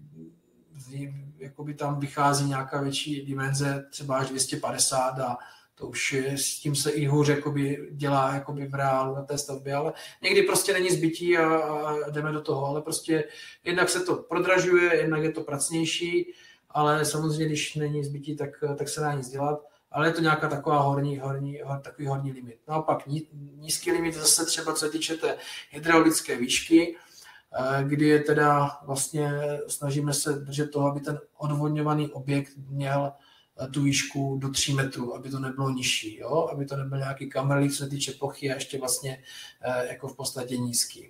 jakoby tam vychází nějaká větší dimenze, třeba až 250 a To už s tím se i hůř jakoby dělá jakoby v reálu na té stavbě, ale někdy prostě není zbytí a jdeme do toho, ale prostě jednak se to prodražuje, jednak je to pracnější, ale samozřejmě, když není zbytí, tak se dá nic dělat, ale je to nějaká taková takový horní limit. Naopak nízký limit zase třeba, co se týče té hydraulické výšky, kdy je teda vlastně snažíme se držet toho, aby ten odvodňovaný objekt měl tu výšku do 3 metrů, aby to nebylo nižší, jo? Aby to nebyl nějaký kamerlík, co se týče plochy a ještě vlastně jako v podstatě nízký.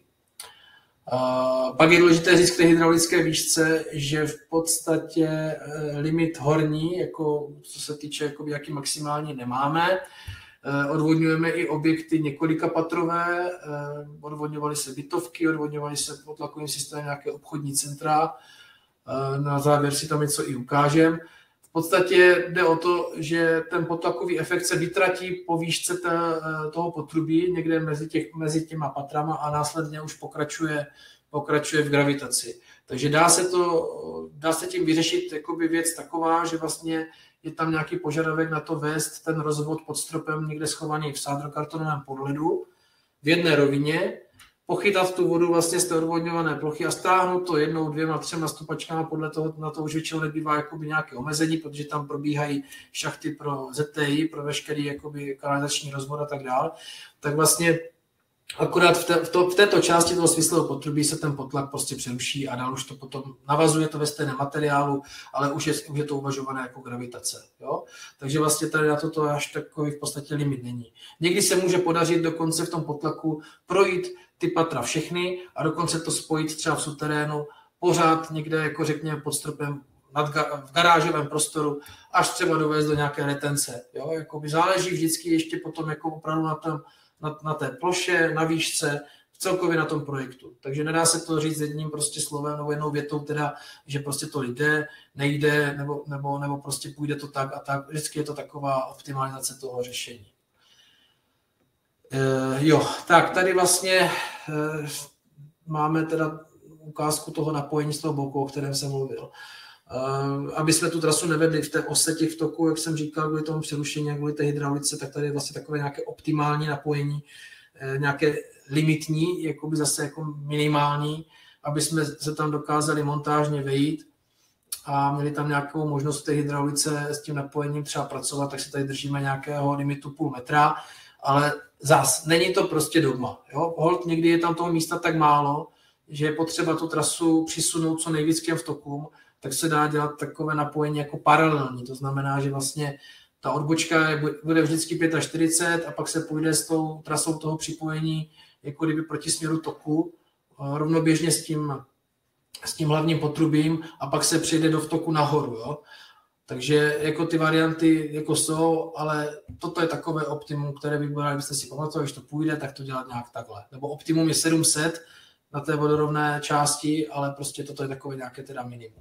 Pak je důležité říct k té hydraulické výšce, že v podstatě limit horní, jako co se týče jakoby, jaký maximální nemáme. Odvodňujeme i objekty několikapatrové, odvodňovaly se bytovky, odvodňovaly se podtlakovým systémem nějaké obchodní centra. Na závěr si tam něco i ukážem. V podstatě jde o to, že ten podtlakový efekt se vytratí po výšce toho potrubí někde mezi těma patrama a následně už pokračuje v gravitaci. Takže dá se tím vyřešit jakoby věc taková, že vlastně je tam nějaký požadavek na to vést ten rozvod pod stropem někde schovaný v sádrokartonovém podledu v jedné rovině, pochytat tu vodu vlastně z té odvodňované plochy a stáhnout to 1, 2, 3 stupačkama, podle toho na to už většinou nebývá jakoby nějaké omezení, protože tam probíhají šachty pro ZTI, pro veškerý jakoby kanalizační rozvod a tak dále. Tak vlastně akorát v této části toho svislého potrubí se ten potlak prostě přeruší a dál už to potom navazuje to ve stejném materiálu, ale už je to uvažované jako gravitace. Jo? Takže vlastně tady na toto až takový v podstatě limit není. Někdy se může podařit dokonce v tom potlaku projít ty patra všechny a dokonce to spojit třeba v suterénu pořád někde, jako řekněme, pod stropem v garážovém prostoru, až třeba dovést do nějaké retence. Jo? Jakoby záleží vždycky ještě potom jako opravdu na té ploše, na výšce, celkově na tom projektu. Takže nedá se to říct jedním prostě slovem nebo jednou větou, teda, že prostě to jde, nejde, nebo prostě půjde to tak a tak. Vždycky je to taková optimalizace toho řešení. Tak tady vlastně máme teda ukázku toho napojení z toho boku, o kterém jsem mluvil. Aby jsme tu trasu nevedli v té ose těch toků, jak jsem říkal, kvůli tomu přerušení, kvůli té hydraulice, tak tady je vlastně takové nějaké optimální napojení, nějaké limitní, jakoby zase jako minimální, aby jsme se tam dokázali montážně vejít a měli tam nějakou možnost v té hydraulice s tím napojením třeba pracovat, tak se tady držíme nějakého limitu půl metra, ale zas, není to prostě dogma. Jo? Holt někdy je tam toho místa tak málo, že je potřeba tu trasu přisunout co nejvíc k těm vtokům, tak se dá dělat takové napojení jako paralelní. To znamená, že vlastně ta odbočka bude vždycky 45 a pak se půjde s tou trasou toho připojení jako kdyby proti směru toku, rovnoběžně s tím hlavním potrubím a pak se přijde do vtoku nahoru. Jo? Takže jako ty varianty jako jsou, ale toto je takové optimum, které by bylo, kdybyste si pamatovali, když to půjde, tak to dělat nějak takhle. Nebo optimum je 700 na té vodorovné části, ale prostě toto je takové nějaké teda minimum.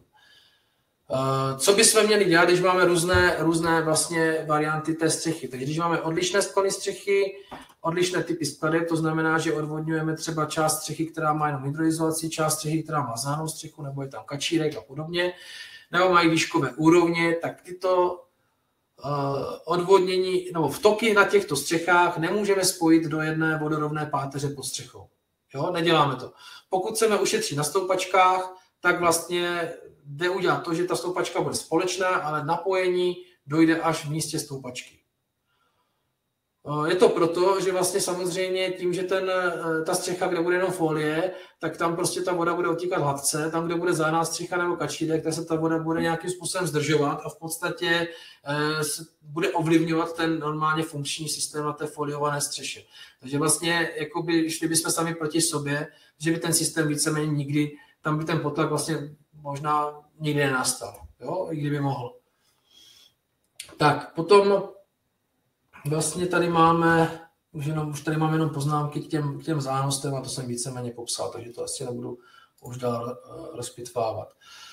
Co bychom měli dělat, když máme různé vlastně varianty té střechy? Takže když máme odlišné sklony střechy, odlišné typy skladeb, to znamená, že odvodňujeme třeba část střechy, která má jenom hydroizolaci, část střechy, která má zánou střechu, nebo je tam kačírek a podobně, nebo mají výškové úrovně, tak tyto odvodnění, nebo vtoky na těchto střechách nemůžeme spojit do jedné vodorovné páteře pod střechou. Jo, neděláme to. Pokud chceme ušetřit na stoupačkách, tak vlastně jde udělat to, že ta stoupačka bude společná, ale napojení dojde až v místě stoupačky. Je to proto, že vlastně samozřejmě tím, že ta střecha, kde bude jenom folie, tak tam prostě ta voda bude odtíkat hladce, tam, kde bude záná střecha nebo kačídek, tak se ta voda bude nějakým způsobem zdržovat a v podstatě se bude ovlivňovat ten normálně funkční systém na té foliované střeše. Takže vlastně, jakoby, šli bychom sami proti sobě, že by ten systém víceméně nikdy, tam by ten potlak vlastně možná nikdy nenastal, jo? I kdyby mohl. Tak, potom vlastně tady máme, už tady máme jenom poznámky k těm zánostem a to jsem víceméně popsal, takže to asi nebudu už dál rozpitvávat.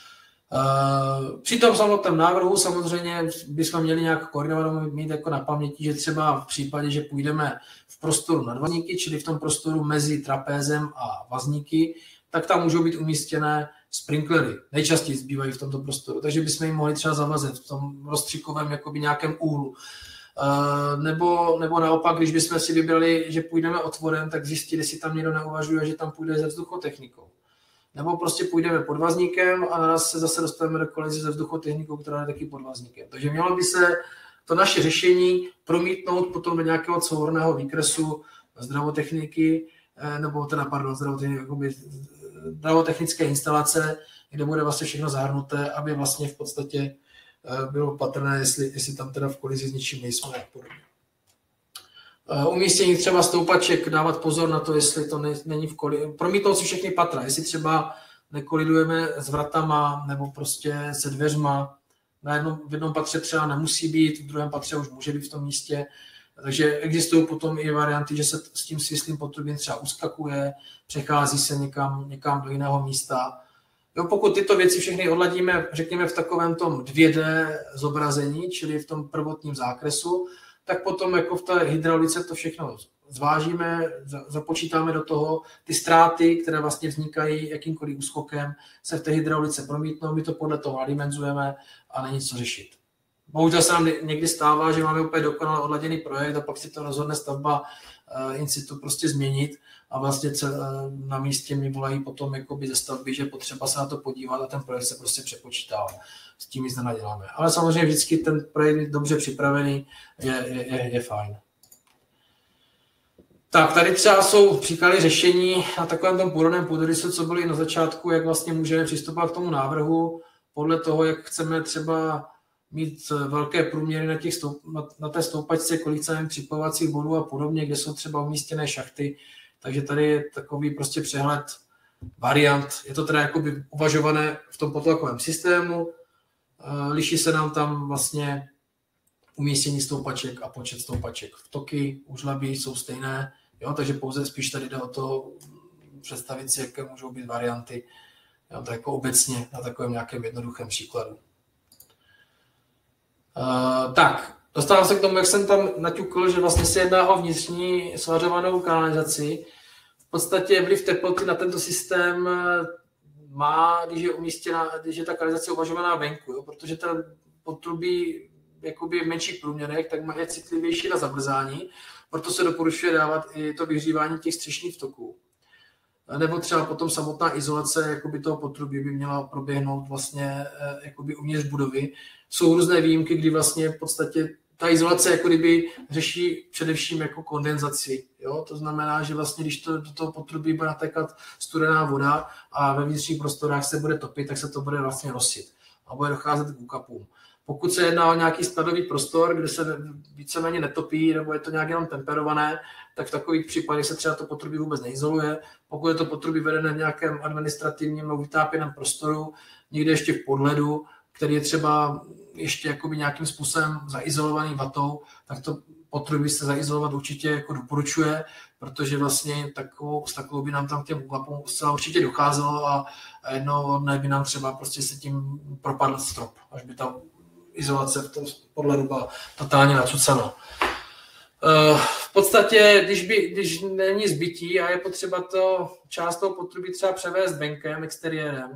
Při tom samotném návrhu samozřejmě bychom měli nějak koordinovat, mít jako na paměti, že třeba v případě, že půjdeme v prostoru nad vazníky, čili v tom prostoru mezi trapézem a vazníky, tak tam můžou být umístěné sprinklery. Nejčastěji zbývají v tomto prostoru, takže bychom jim mohli třeba zavazet v tom rozstřikovém jakoby nějakém úhlu. Nebo naopak, když bychom si vybrali, že půjdeme otvorem, tak zjistit, jestli tam někdo neuvažuje, že tam půjde se vzduchotechnikou. Nebo prostě půjdeme podvazníkem a naraz se zase dostaneme do kolize se vzduchotechnikou, která je taky podvazníkem. Takže mělo by se to naše řešení promítnout potom do nějakého souhrnného výkresu zdravotechniky, nebo teda, zdravotechnické instalace, kde bude vlastně všechno zahrnuté, aby vlastně v podstatě bylo patrné, jestli tam teda v kolizi s ničím nejsme a podobně. Umístění třeba stoupaček, dávat pozor na to, jestli to není v kolizi. Promítnout si všechny patra, jestli třeba nekolidujeme s vratama nebo prostě se dveřma. V jednom patře třeba nemusí být, v druhém patře už může být v tom místě. Takže existují potom i varianty, že se s tím svislým potrubím třeba uskakuje, přechází se někam do jiného místa. Jo, pokud tyto věci všechny odladíme, řekněme, v takovém tom 2D zobrazení, čili v tom prvotním zákresu, tak potom jako v té hydraulice to všechno zvážíme, započítáme do toho ty ztráty, které vlastně vznikají jakýmkoliv úskokem, se v té hydraulice promítnou, my to podle toho nadimenzujeme a není co řešit. Bohužel se nám někdy stává, že máme úplně dokonale odladěný projekt a pak si to rozhodne stavba in situ prostě změnit a vlastně na místě mi volají potom jakoby ze stavby, že potřeba se na to podívat a ten projekt se prostě přepočítá. S tím nic nenaděláme. Ale samozřejmě vždycky ten projekt dobře připravený je fajn. Tak, tady třeba jsou příklady řešení na takovém tom půrodném půdorysu, co byly na začátku, jak vlastně můžeme přistupovat k tomu návrhu, podle toho, jak chceme třeba mít velké průměry na té stoupačce, kolik chceme připojovacích bodů a podobně, kde jsou třeba umístěné šachty. Takže tady je takový prostě přehled variant. Je to teda jakoby uvažované v tom potlakovém systému. Liší se nám tam vlastně umístění stoupaček a počet stoupaček. Vtoky u žlaby jsou stejné, jo, takže pouze spíš tady jde o to představit si, jaké můžou být varianty, jo, tak jako obecně na takovém nějakém jednoduchém příkladu. Tak, dostávám se k tomu, jak jsem tam naťukl, že vlastně se jedná o vnitřní svařovanou kanalizaci. V podstatě vliv teploty na tento systém má, když je ta kanalizace uvažovaná venku, jo, protože ten potrubí jakoby v menších průměrech, tak je citlivější na zamrzání, proto se doporučuje dávat i to vyhřívání těch střešních toků. Nebo třeba potom samotná izolace jakoby toho potrubí by měla proběhnout vlastně jakoby uvnitř budovy. Jsou různé výjimky, kdy vlastně v podstatě ta izolace jako kdyby řeší především jako kondenzaci. Jo? To znamená, že vlastně když do toho potrubí bude natékat studená voda a ve vnitřních prostorách se bude topit, tak se to bude vlastně rosit a bude docházet k úkapům. Pokud se jedná o nějaký skladový prostor, kde se víceméně netopí nebo je to nějak jenom temperované, tak v takových případech se třeba to potrubí vůbec neizoluje. Pokud je to potrubí vedené v nějakém administrativním nebo vytápěném prostoru, někde ještě v podhledu, který je třeba ještě jakoby nějakým způsobem zaizolovaný vatou, tak to potrubí se zaizolovat určitě jako doporučuje, protože vlastně s takovou by nám tam k těm úklapům zcela určitě docházelo a jednoho dne by nám třeba prostě se tím propadl strop, až by ta izolace v tom podhledu byla totálně nacucana. V podstatě, když není zbytí a je potřeba to část toho potrubí třeba převést venkem, exteriérem,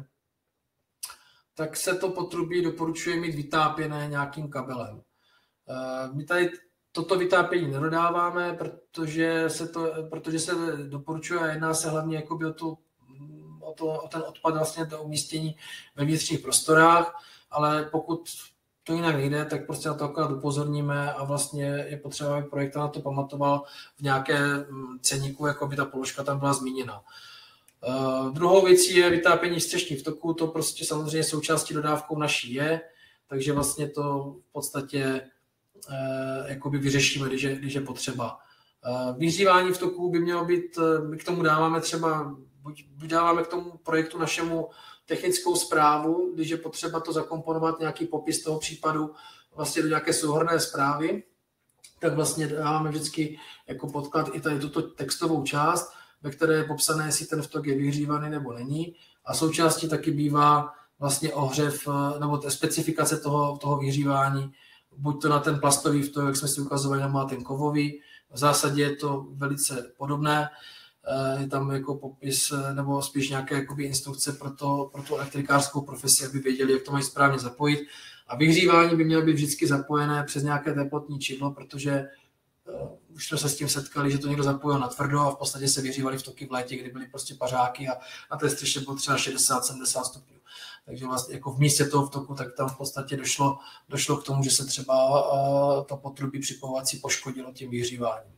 tak se to potrubí doporučuje mít vytápěné nějakým kabelem. My tady toto vytápění nedodáváme, protože se doporučuje a jedná se hlavně jakoby o ten odpad vlastně do umístění ve vnitřních prostorách, ale pokud to jinak nejde, tak prostě na to akorát upozorníme a vlastně je potřeba, aby projektant na to pamatoval v nějaké ceníku, jako by ta položka tam byla zmíněna. Druhou věcí je vytápění střešních vtoků, to prostě samozřejmě součástí dodávkou naší je, takže vlastně to v podstatě jakoby vyřešíme, když je potřeba. Vyhřívání vtoků by mělo být, my k tomu dáváme třeba, buď dáváme k tomu projektu našemu technickou zprávu, když je potřeba to zakomponovat nějaký popis toho případu vlastně do nějaké souhrnné zprávy, tak vlastně dáváme vždycky jako podklad i tady tuto textovou část, ve které je popsané, jestli ten vtok je vyhřívaný nebo není. A součástí taky bývá vlastně ohřev nebo specifikace toho vyhřívání, buď to na ten plastový vtok, jak jsme si ukazovali, nebo na ten kovový. V zásadě je to velice podobné. Je tam jako popis nebo spíš nějaké jakoby instrukce pro tu elektrikářskou profesi, aby věděli, jak to mají správně zapojit. A vyhřívání by mělo být vždycky zapojené přes nějaké teplotní čidlo, protože už jsme se s tím setkali, že to někdo zapojil na tvrdo a v podstatě se vyhřívaly vtoky v létě, kdy byly prostě pařáky a na té střeše bylo třeba 60-70 stupňů. Takže vlastně jako v místě toho vtoku, tak tam v podstatě došlo k tomu, že se třeba to potrubí připojovací poškodilo tím vyhříváním.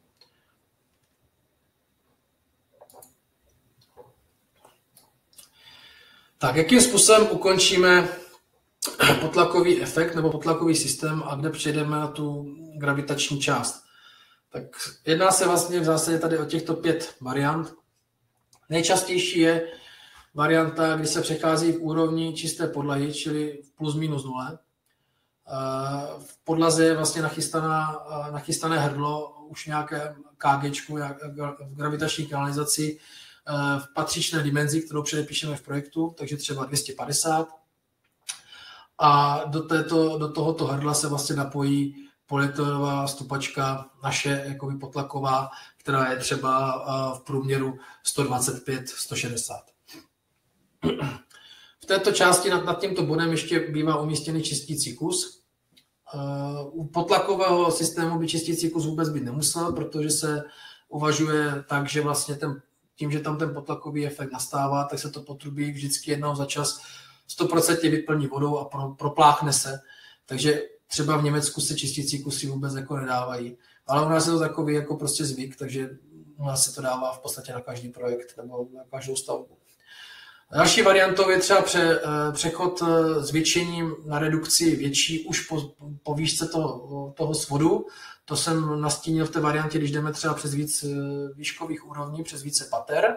Tak, jakým způsobem ukončíme potlakový efekt nebo potlakový systém a kde přejdeme na tu gravitační část? Tak jedná se vlastně v zásadě tady o těchto 5 variant. Nejčastější je varianta, kdy se přechází v úrovni čisté podlahy, čili v plus minus 0. V podlaze je vlastně nachystané hrdlo, už nějaké KGčku, v gravitační kanalizaci v patřičné dimenzi, kterou předepíšeme v projektu, takže třeba 250. A do tohoto hrdla se vlastně napojí polietylenová stupačka, naše jakoby potlaková, která je třeba v průměru 125-160. V této části nad tímto bodem ještě bývá umístěný čistící kus. U potlakového systému by čistící kus vůbec být nemusel, protože se uvažuje tak, že vlastně tím, že tam ten potlakový efekt nastává, tak se to potrubí vždycky jednou za čas 100% vyplní vodou a propláchne se. Takže třeba v Německu se čistící kusy vůbec jako nedávají. Ale u nás je to takový jako prostě zvyk, takže u nás se to dává v podstatě na každý projekt nebo na každou stavbu. Další variantou je třeba přechod s většením na redukci větší už po výšce toho svodu. To jsem nastínil v té variantě, když jdeme třeba přes víc výškových úrovní, přes více pater.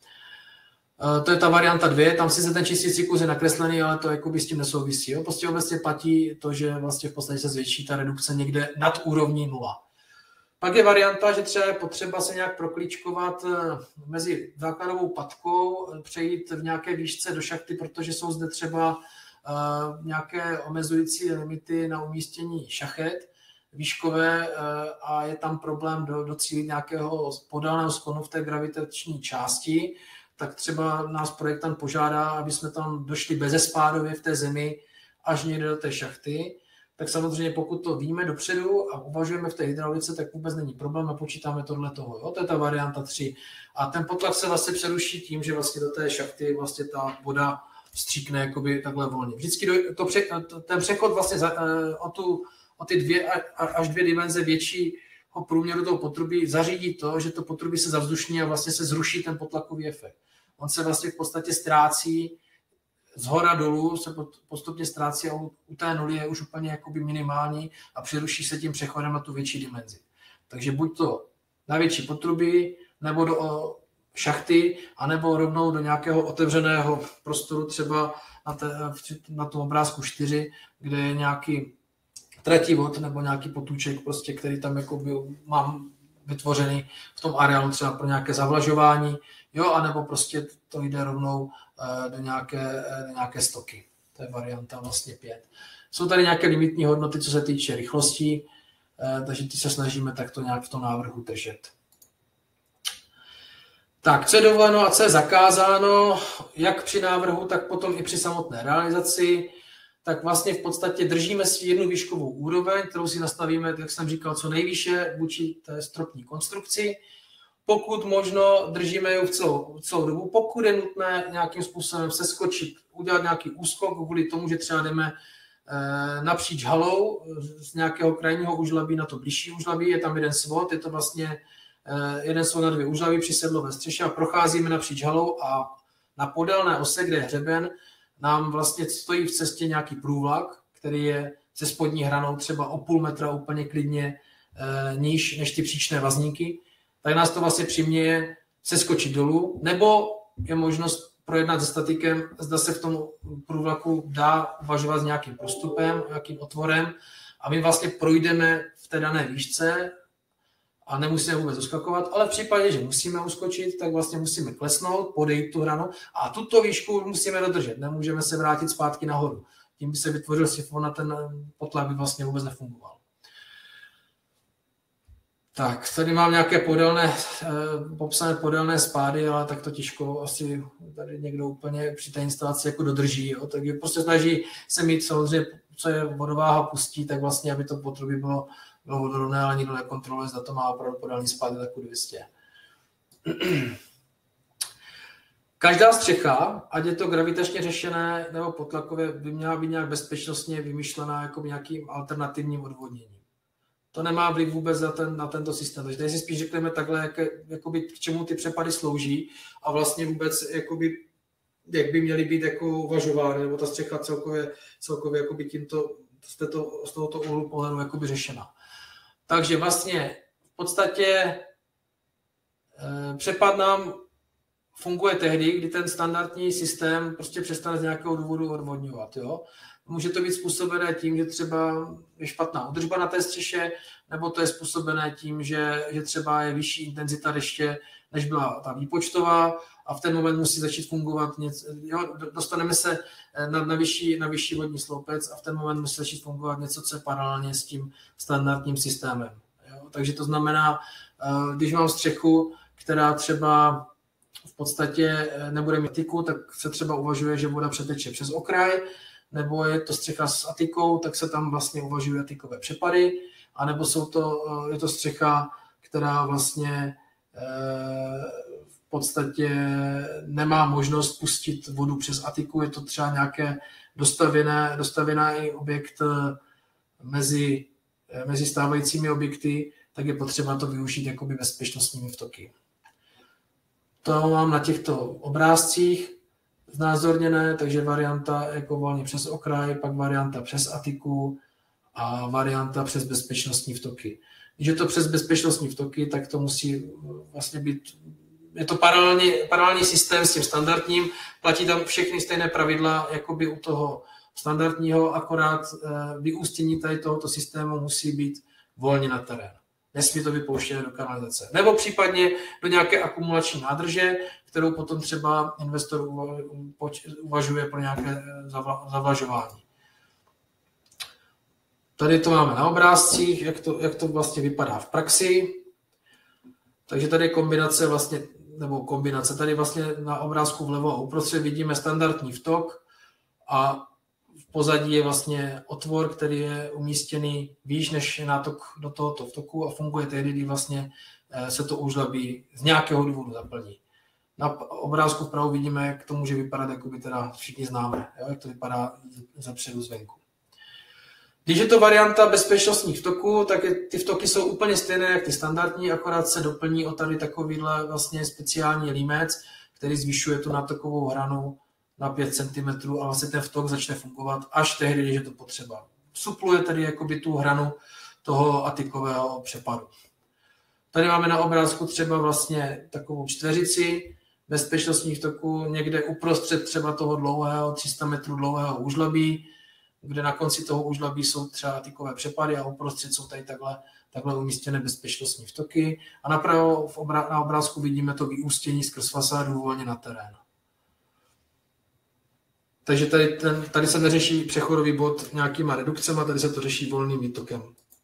To je ta varianta 2, tam sice ten čistící kus je nakreslený, ale to jakoby s tím nesouvisí. Jo? Prostě obecně platí to, že vlastně v podstatě se zvětší ta redukce někde nad úrovní 0. Pak je varianta, že třeba je potřeba se nějak proklíčkovat mezi základovou patkou, přejít v nějaké výšce do šachty, protože jsou zde třeba nějaké omezující limity na umístění šachet výškové a je tam problém docílit nějakého podélného sklonu v té gravitační části, tak třeba nás projektant požádá, aby jsme tam došli bezespádově v té zemi až někde do té šachty. Tak samozřejmě pokud to víme dopředu a uvažujeme v té hydraulice, tak vůbec není problém a počítáme tohle toho. Jo? To je ta varianta 3. A ten potlak se vlastně přeruší tím, že vlastně do té šachty vlastně ta voda vstříkne jakoby takhle volně. Vždycky ten přechod vlastně o ty 2 až 2 dimenze většího průměru toho potrubí zařídí to, že to potrubí se zavzdušní a vlastně se zruší ten potlakový efekt. On se vlastně v podstatě ztrácí z hora dolů, se postupně ztrácí a u té nuly je už úplně jakoby minimální a přeruší se tím přechodem na tu větší dimenzi. Takže buď to na větší potrubí, nebo do šachty, anebo rovnou do nějakého otevřeného prostoru, třeba na tom obrázku 4, kde je nějaký trativod nebo nějaký potůček, prostě, který tam jakoby mám vytvořený v tom areálu třeba pro nějaké zavlažování, jo, anebo prostě to jde rovnou do nějaké stoky. To je varianta vlastně 5. Jsou tady nějaké limitní hodnoty, co se týče rychlosti, takže ty se snažíme takto nějak v tom návrhu držet. Tak, co je dovoleno a co je zakázáno, jak při návrhu, tak potom i při samotné realizaci, tak vlastně v podstatě držíme si jednu výškovou úroveň, kterou si nastavíme, jak jsem říkal, co nejvýše vůči té stropní konstrukci. Pokud možno, držíme ji v celou dobu. Pokud je nutné nějakým způsobem seskočit, udělat nějaký úskok kvůli tomu, že třeba jdeme napříč halou z nějakého krajního úžlabí na to bližší úžlabí, je tam jeden svod, je to vlastně jeden svod na 2 úžlabí při sedlové střeše a procházíme napříč halou a na podélné ose, kde je hřeben, nám vlastně stojí v cestě nějaký průvlak, který je se spodní hranou třeba o půl metra úplně klidně níž než ty příčné vazníky, tak nás to vlastně přiměje seskočit dolů, nebo je možnost projednat se statikem, zda se v tom průvlaku dá uvažovat s nějakým prostupem, nějakým otvorem a my vlastně projdeme v té dané výšce a nemusíme vůbec uskakovat, ale v případě, že musíme uskočit, tak vlastně musíme klesnout, podejít tu hranu a tuto výšku musíme dodržet, nemůžeme se vrátit zpátky nahoru. Tím by se vytvořil sifon a ten potlak by vlastně vůbec nefungoval. Tak, tady mám nějaké popsané podélné spády, ale tak to těžko asi tady někdo úplně při té instalaci jako dodrží. Jo. Takže prostě snaží se mít samozřejmě, co je vodováha pustí, tak vlastně, aby to potrubí bylo vodorovné, ale nikdo nekontroluje, zda to má opravdu podélný spády tak 200. Každá střecha, ať je to gravitačně řešené nebo podtlakově, by měla být nějak bezpečnostně vymyšlená jako nějakým alternativním odvodněním. To nemá vliv vůbec na tento systém. Takže tady si spíš řekneme takhle, k čemu ty přepady slouží a vlastně vůbec, jak by měly být jako uvažovány, nebo ta střecha celkově z tohoto úhlu pohledu řešena. Takže vlastně v podstatě přepad nám funguje tehdy, kdy ten standardní systém prostě přestane z nějakého důvodu odvodňovat. Jo? Může to být způsobené tím, že třeba je špatná údržba na té střeše, nebo to je způsobené tím, že třeba je vyšší intenzita deště, než byla ta výpočtová a v ten moment musí začít fungovat něco. Jo? Dostaneme se na vyšší vodní sloupec a v ten moment musí začít fungovat něco, co je paralelně s tím standardním systémem. Jo? Takže to znamená, když mám střechu, která třeba v podstatě nebude mít atiku, tak se třeba uvažuje, že voda přeteče přes okraj, nebo je to střecha s atikou, tak se tam vlastně uvažují atikové přepady, anebo je to střecha, která vlastně v podstatě nemá možnost pustit vodu přes atiku, je to třeba nějaké dostavěný objekt mezi stávajícími objekty, tak je potřeba to využít jakoby bezpečnostními vtoky. To mám na těchto obrázcích znázorněné, takže varianta jako volně přes okraj, pak varianta přes atiku a varianta přes bezpečnostní vtoky. Když je to přes bezpečnostní vtoky, tak to musí vlastně být, je to paralelní systém s tím standardním, platí tam všechny stejné pravidla, jakoby u toho standardního, akorát vyústění tady tohoto systému musí být volně na terén. Nesmí to vypouštět do kanalizace. Nebo případně do nějaké akumulační nádrže, kterou potom třeba investor uvažuje pro nějaké zavlažování. Tady to máme na obrázcích, jak to vlastně vypadá v praxi. Takže tady je kombinace. Tady vlastně na obrázku vlevo a uprostřed vidíme standardní vtok a v pozadí je vlastně otvor, který je umístěný výš než nátok do tohoto vtoku a funguje tehdy, kdy vlastně se to úžlabí z nějakého důvodu zaplní. Na obrázku vpravo vidíme, jak to může vypadat, jako by teda všichni známe, jo, jak to vypadá zepředu zvenku. Když je to varianta bezpečnostních vtoků, tak ty vtoky jsou úplně stejné, jak ty standardní, akorát se doplní o tady takovýhle vlastně speciální límec, který zvyšuje tu nátokovou hranu na 5 cm a vlastně ten vtok začne fungovat až tehdy, když je to potřeba. Supluje tedy jakoby tu hranu toho atikového přepadu. Tady máme na obrázku třeba vlastně takovou čtveřici bezpečnostních vtoků, někde uprostřed třeba toho dlouhého, 300 metrů dlouhého úžlabí, kde na konci toho úžlabí jsou třeba atikové přepady a uprostřed jsou tady takhle umístěné bezpečnostní vtoky. A napravo na obrázku vidíme to vyústění skrz fasádu volně na terén. Takže tady se neřeší přechodový bod nějakýma redukcemi, tady se to řeší volným výtokem.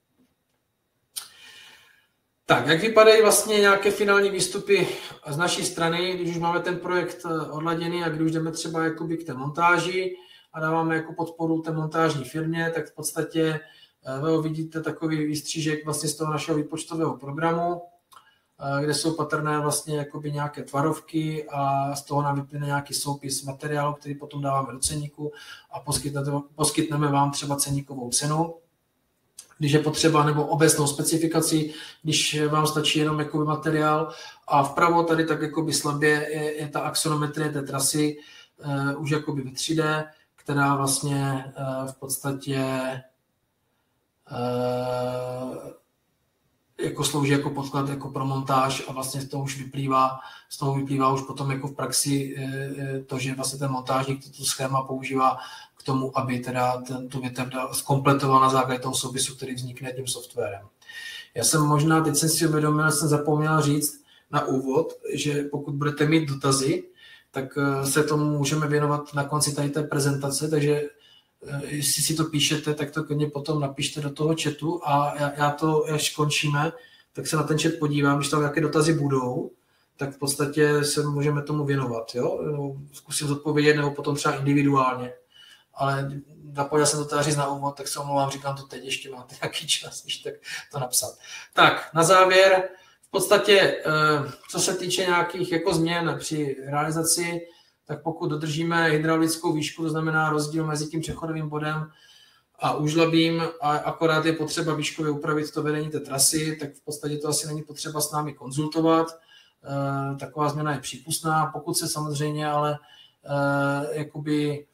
Tak, jak vypadají vlastně nějaké finální výstupy z naší strany, když už máme ten projekt odladěný a když už jdeme třeba jakoby k té montáži a dáváme jako podporu té montážní firmě, tak v podstatě vidíte takový výstřížek vlastně z toho našeho výpočtového programu, kde jsou patrné vlastně jakoby nějaké tvarovky a z toho nám vyplyne nějaký soupis materiálu, který potom dáváme do ceníku a poskytneme vám třeba ceníkovou cenu, když je potřeba, nebo obecnou specifikaci, když vám stačí jenom jakoby materiál. A vpravo tady tak jakoby slabě je ta axonometrie té trasy už jakoby ve 3D, která vlastně v podstatě jako slouží jako podklad jako pro montáž a vlastně z toho vyplývá už potom jako v praxi to, že vlastně ten montážník toto schéma používá k tomu, aby teda tu větev zkompletoval na základě toho soupisu, který vznikne tím softwarem. Já jsem možná, teď jsem si uvědomil, jsem zapomněl říct na úvod, že pokud budete mít dotazy, tak se tomu můžeme věnovat na konci tady té prezentace, takže jestli si to píšete, tak to klidně potom napište do toho chatu a já to, až končíme, tak se na ten chat podívám, když tam nějaké dotazy budou, tak v podstatě se můžeme tomu věnovat. Jo? Zkusím zodpovědět, nebo potom třeba individuálně. Ale zapomněl jsem to teda říct na úvod, tak se omlouvám, říkám to teď, ještě máte nějaký čas, když tak to napsat. Tak, na závěr, v podstatě, co se týče nějakých jako změn při realizaci, tak pokud dodržíme hydraulickou výšku, to znamená rozdíl mezi tím přechodovým bodem a úžlabím, a akorát je potřeba výškově upravit to vedení té trasy, tak v podstatě to asi není potřeba s námi konzultovat. Taková změna je přípustná, pokud se samozřejmě ale jakoby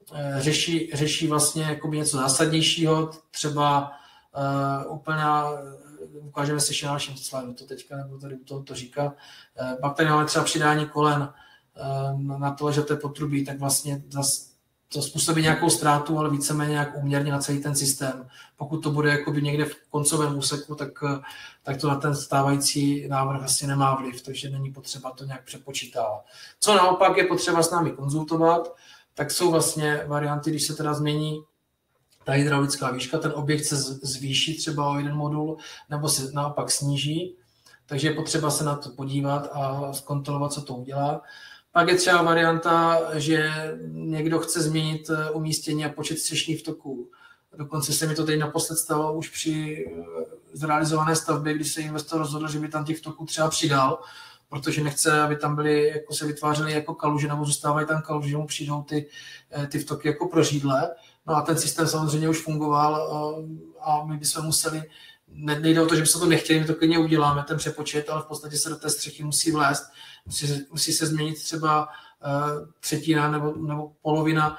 řeší vlastně jakoby něco zásadnějšího, třeba úplně, ukážeme si ještě na dalším slajdu, to teďka nebudu tady u toho to říkat, pak tady máme třeba přidání kolen na to ležaté potrubí, tak vlastně to způsobí nějakou ztrátu, ale víceméně nějak úměrně na celý ten systém. Pokud to bude jakoby někde v koncovém úseku, tak to na ten stávající návrh vlastně nemá vliv, takže není potřeba to nějak přepočítávat. Co naopak je potřeba s námi konzultovat, tak jsou vlastně varianty, když se teda změní ta hydraulická výška, ten objekt se zvýší třeba o jeden modul, nebo se naopak sníží, takže je potřeba se na to podívat a zkontrolovat, co to udělá. Pak je třeba varianta, že někdo chce změnit umístění a počet střešních vtoků. Dokonce se mi to teď naposled stalo už při zrealizované stavbě, kdy se investor rozhodl, že by tam těch vtoků třeba přidal, protože nechce, aby tam byly, jako se vytvářely jako kaluže, nebo zůstávají tam kaluže, že mu přijdou ty vtoky jako prořídlé. No a ten systém samozřejmě už fungoval a my bychom museli, nejde o to, že bychom to nechtěli, my to klidně uděláme, ten přepočet, ale v podstatě se do té střechy musí vlézt, musí se změnit třeba třetina nebo polovina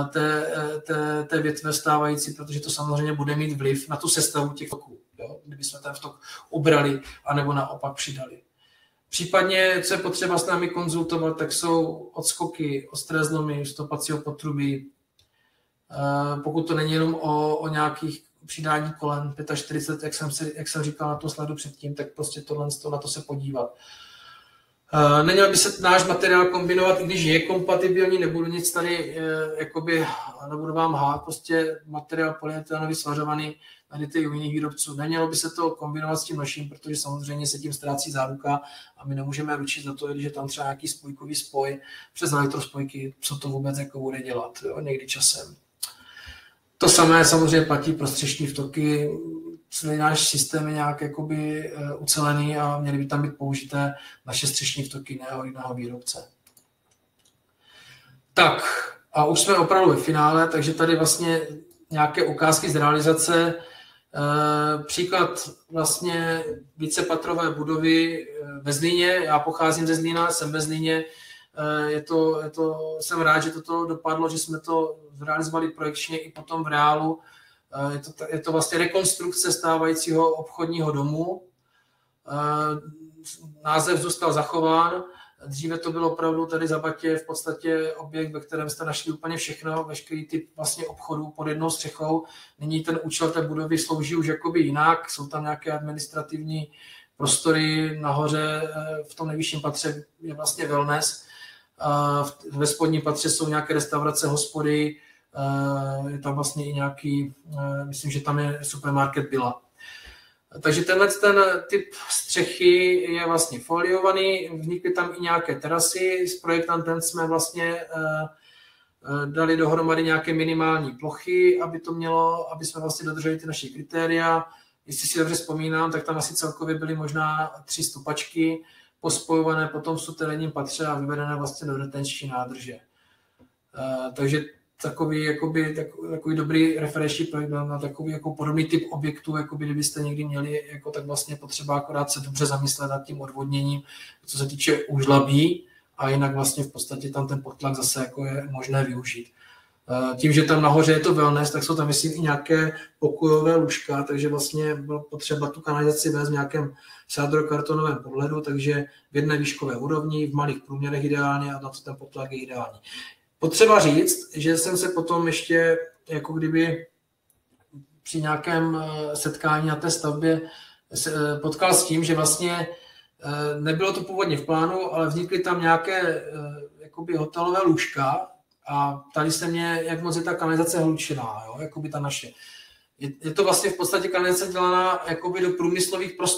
té větve stávající, protože to samozřejmě bude mít vliv na tu sestavu těch vtoků, jo? Kdyby jsme ten vtok ubrali anebo naopak přidali. Případně, co je potřeba s námi konzultovat, tak jsou odskoky, ostré zlomy, stopacího potrubí. Pokud to není jenom o nějakých přidání kolen 45, jak jsem říkal na tom slajdu předtím, tak prostě tohle na to se podívat. Neměl by se náš materiál kombinovat, i když je kompatibilní, nebudu nic tady, jakoby, nebudu vám hát, prostě materiál polyetylenový svařovaný nadětej u jiných výrobců. Nemělo by se to kombinovat s tím naším, protože samozřejmě se tím ztrácí záruka a my nemůžeme ručit za to, když je tam třeba nějaký spojkový spoj přes elektrospojky, co to vůbec jako bude dělat, jo, někdy časem. To samé samozřejmě platí pro střešní vtoky. Celý náš systém je nějak jakoby ucelený a měly by tam být použité naše střešní vtoky, ne od jiného výrobce. Tak a už jsme opravdu ve finále, takže tady vlastně nějaké ukázky z realizace. Příklad vlastně vícepatrové budovy ve Zlíně. Já pocházím ze Zlína, jsem ve Zlíně. Jsem rád, že toto dopadlo, že jsme to zrealizovali projekčně i potom v reálu. Je to vlastně rekonstrukce stávajícího obchodního domu. Název zůstal zachován. Dříve to bylo opravdu tady za Batě v podstatě objekt, ve kterém jste našli úplně všechno, veškerý typ vlastně obchodů pod jednou střechou. Nyní ten účel té budovy slouží už jakoby jinak. Jsou tam nějaké administrativní prostory. Nahoře v tom nejvyšším patře je vlastně wellness. Ve spodním patře jsou nějaké restaurace, hospody. Je tam vlastně i nějaký, myslím, že tam je supermarket Bila. Takže ten typ střechy je vlastně foliovaný, vznikly tam i nějaké terasy, s projektantem jsme vlastně dali dohromady nějaké minimální plochy, aby jsme vlastně dodrželi ty naše kritéria. Jestli si dobře vzpomínám, tak tam asi celkově byly možná 3 stupačky, pospojované potom v suterénním patře a vyvedené vlastně do retenční nádrže. Takže takový dobrý referenční projekt na takový jako podobný typ objektů, kdybyste někdy měli, tak vlastně potřeba akorát se dobře zamyslet nad tím odvodněním, co se týče úžlabí, a jinak vlastně v podstatě tam ten podtlak zase jako je možné využít. Tím, že tam nahoře je to wellness, tak jsou tam myslím i nějaké pokojové lůžka, takže vlastně bylo potřeba tu kanalizaci vést v nějakém sádrokartonovém podhledu, takže v jedné výškové úrovni, v malých průměrech ideálně a na to ten podtlak je ideální. Potřeba říct, že jsem se potom ještě jako kdyby při nějakém setkání na té stavbě potkal s tím, že vlastně nebylo to původně v plánu, ale vznikly tam nějaké jakoby hotelové lůžka a ptali se mě, jak moc je ta kanalizace hlučná, jakoby ta naše. Je to vlastně v podstatě kanalizace dělaná jakoby do průmyslových prostor.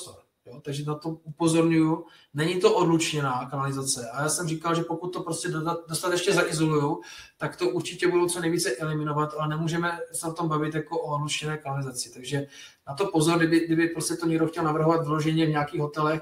Jo? Takže na to upozorňuju. Není to odlučněná kanalizace. A já jsem říkal, že pokud to prostě dostatečně zaizolujou, tak to určitě budou co nejvíce eliminovat, ale nemůžeme se o tom bavit jako o odlučněné kanalizaci. Takže na to pozor, kdyby prostě to někdo chtěl navrhovat vyloženě v nějakých hotelech,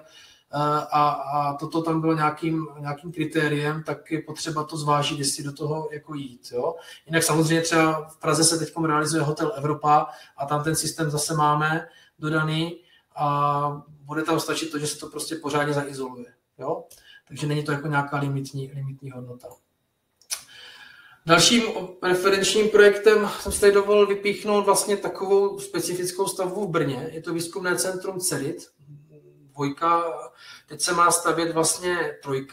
a toto tam bylo nějakým kritériem, tak je potřeba to zvážit, jestli do toho jako jít. Jo? Jinak samozřejmě třeba v Praze se teď realizuje hotel Evropa a tam ten systém zase máme dodaný a bude tam stačit to, že se to prostě pořádně zaizoluje. Jo? Takže není to jako nějaká limitní hodnota. Dalším referenčním projektem jsem si tady dovolil vypíchnout vlastně takovou specifickou stavbu v Brně. Je to výzkumné centrum CERIT, 2, teď se má stavět vlastně 3,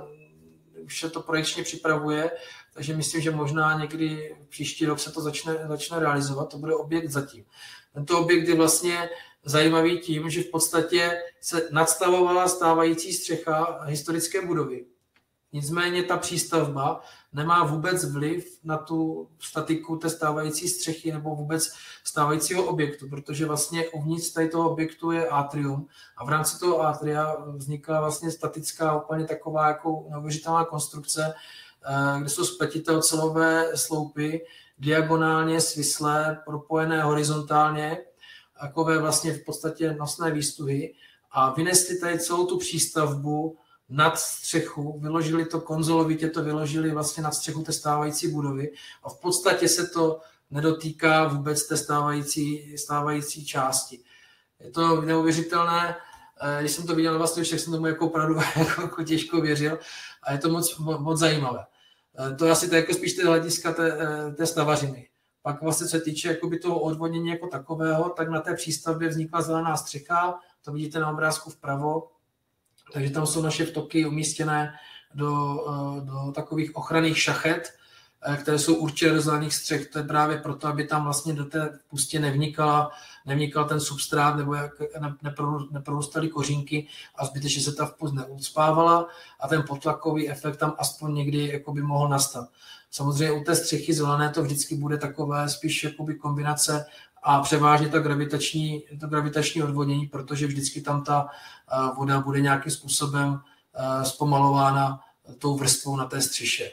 už se to projekčně připravuje, takže myslím, že možná někdy příští rok se to začne realizovat, to bude objekt zatím. Tento objekt je vlastně zajímavý tím, že v podstatě se nadstavovala stávající střecha historické budovy. Nicméně ta přístavba nemá vůbec vliv na tu statiku té stávající střechy nebo vůbec stávajícího objektu, protože vlastně uvnitř tady toho objektu je atrium a v rámci toho atria vznikla vlastně statická úplně taková jako neuvěřitelná konstrukce, kde jsou spletité ocelové sloupy, diagonálně svislé, propojené horizontálně, takové vlastně v podstatě nosné výstuhy a vynesli tady celou tu přístavbu nad střechu, vyložili to konzolovitě, to vyložili vlastně nad střechu té stávající budovy a v podstatě se to nedotýká vůbec té stávající části. Je to neuvěřitelné, když jsem to viděl na vlastní oči, tak jsem tomu jako opravdu jako těžko věřil a je to moc zajímavé. To je asi to jako spíš hlediska té stavařiny. Pak vlastně se týče jakoby toho odvodnění jako takového, tak na té přístavbě vznikla zelená střecha, to vidíte na obrázku vpravo, takže tam jsou naše vtoky umístěné do takových ochranných šachet, které jsou určené do zelených střech. To je právě proto, aby tam vlastně do té pustě nevnikal ten substrát nebo neprorůstaly kořínky a zbytečně se ta vpust neucpávala a ten potlakový efekt tam aspoň někdy jakoby mohl nastat. Samozřejmě u té střechy zelené to vždycky bude takové spíš jakoby kombinace a převážně to gravitační odvodnění, protože vždycky tam ta voda bude nějakým způsobem zpomalována tou vrstvou na té střeše.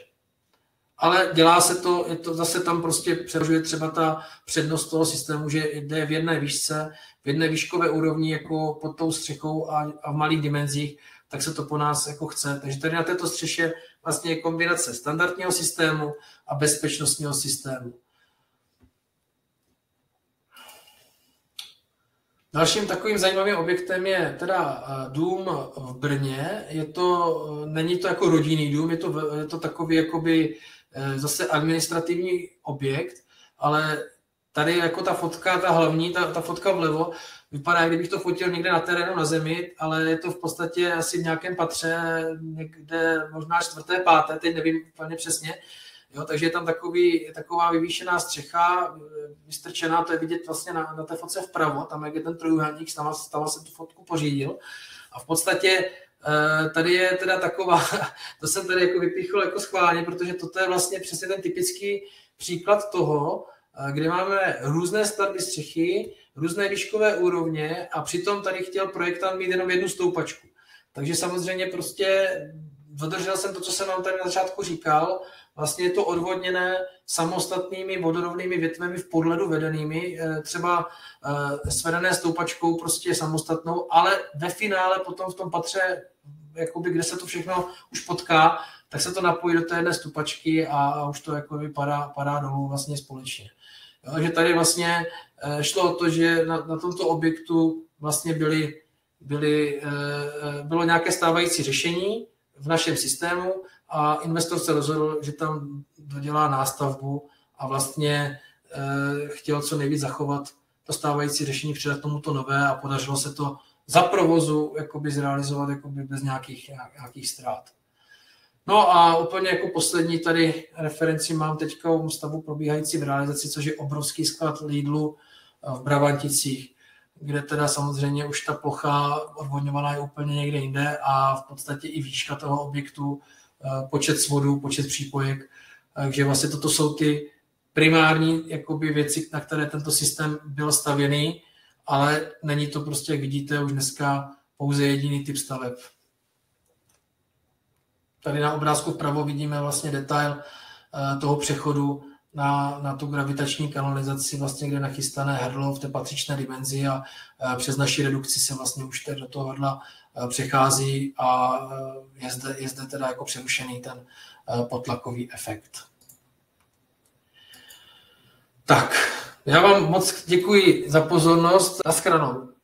Ale dělá se to, je to zase tam prostě převažuje třeba ta přednost toho systému, že jde v jedné výšce, v jedné výškové úrovni jako pod tou střechou a v malých dimenzích, tak se to po nás jako chce. Takže tady na této střeše vlastně je kombinace standardního systému a bezpečnostního systému. Dalším takovým zajímavým objektem je teda dům v Brně. Není to jako rodinný dům, je to takový jakoby zase administrativní objekt, ale tady jako ta fotka, ta hlavní, ta fotka vlevo, vypadá, kdybych to fotil někde na terénu na zemi, ale je to v podstatě asi v nějakém patře, někde možná 4., 5., teď nevím úplně přesně. Jo, takže je tam taková vyvýšená střecha, vystrčená, to je vidět vlastně na té fotce vpravo, tam jak je ten trojúhelník, tam jsem tu fotku pořídil. A v podstatě tady je teda taková, to jsem tady jako vypíchl jako schválně, protože toto je vlastně přesně ten typický příklad toho, kde máme různé stavby střechy, různé výškové úrovně a přitom tady chtěl projektant mít jenom jednu stoupačku. Takže samozřejmě prostě dodržel jsem to, co jsem vám tady na začátku říkal, vlastně je to odvodněné samostatnými vodorovnými větvemi v podhledu vedenými, třeba svedené stoupačkou prostě samostatnou, ale ve finále potom v tom patře, jakoby, kde se to všechno už potká, tak se to napojí do té jedné stupačky a už to jako padá dolů vlastně společně. Jo, takže tady vlastně šlo o to, že na tomto objektu vlastně bylo nějaké stávající řešení v našem systému a investor se rozhodl, že tam dodělá nástavbu a vlastně chtěl co nejvíc zachovat to stávající řešení, přidat tomuto nové a podařilo se to za provozu jakoby zrealizovat jakoby bez nějakých ztrát. No a úplně jako poslední tady referenci mám teďka o stavu probíhající v realizaci, což je obrovský sklad Lidlu v Brabanticích, kde teda samozřejmě už ta plocha odvodňovaná je úplně někde jinde a v podstatě i výška toho objektu, počet svodů, počet přípojek. Takže vlastně toto jsou ty primární jakoby věci, na které tento systém byl stavěný, ale není to prostě, jak vidíte, už dneska pouze jediný typ staveb. Tady na obrázku vpravo vidíme vlastně detail toho přechodu na tu gravitační kanalizaci, vlastně, kde je nachystané hrdlo v té patřičné dimenzi a přes naši redukci se vlastně už do toho hrdla přechází a je zde teda jako přerušený ten potlakový efekt. Tak, já vám moc děkuji za pozornost. Naschranou.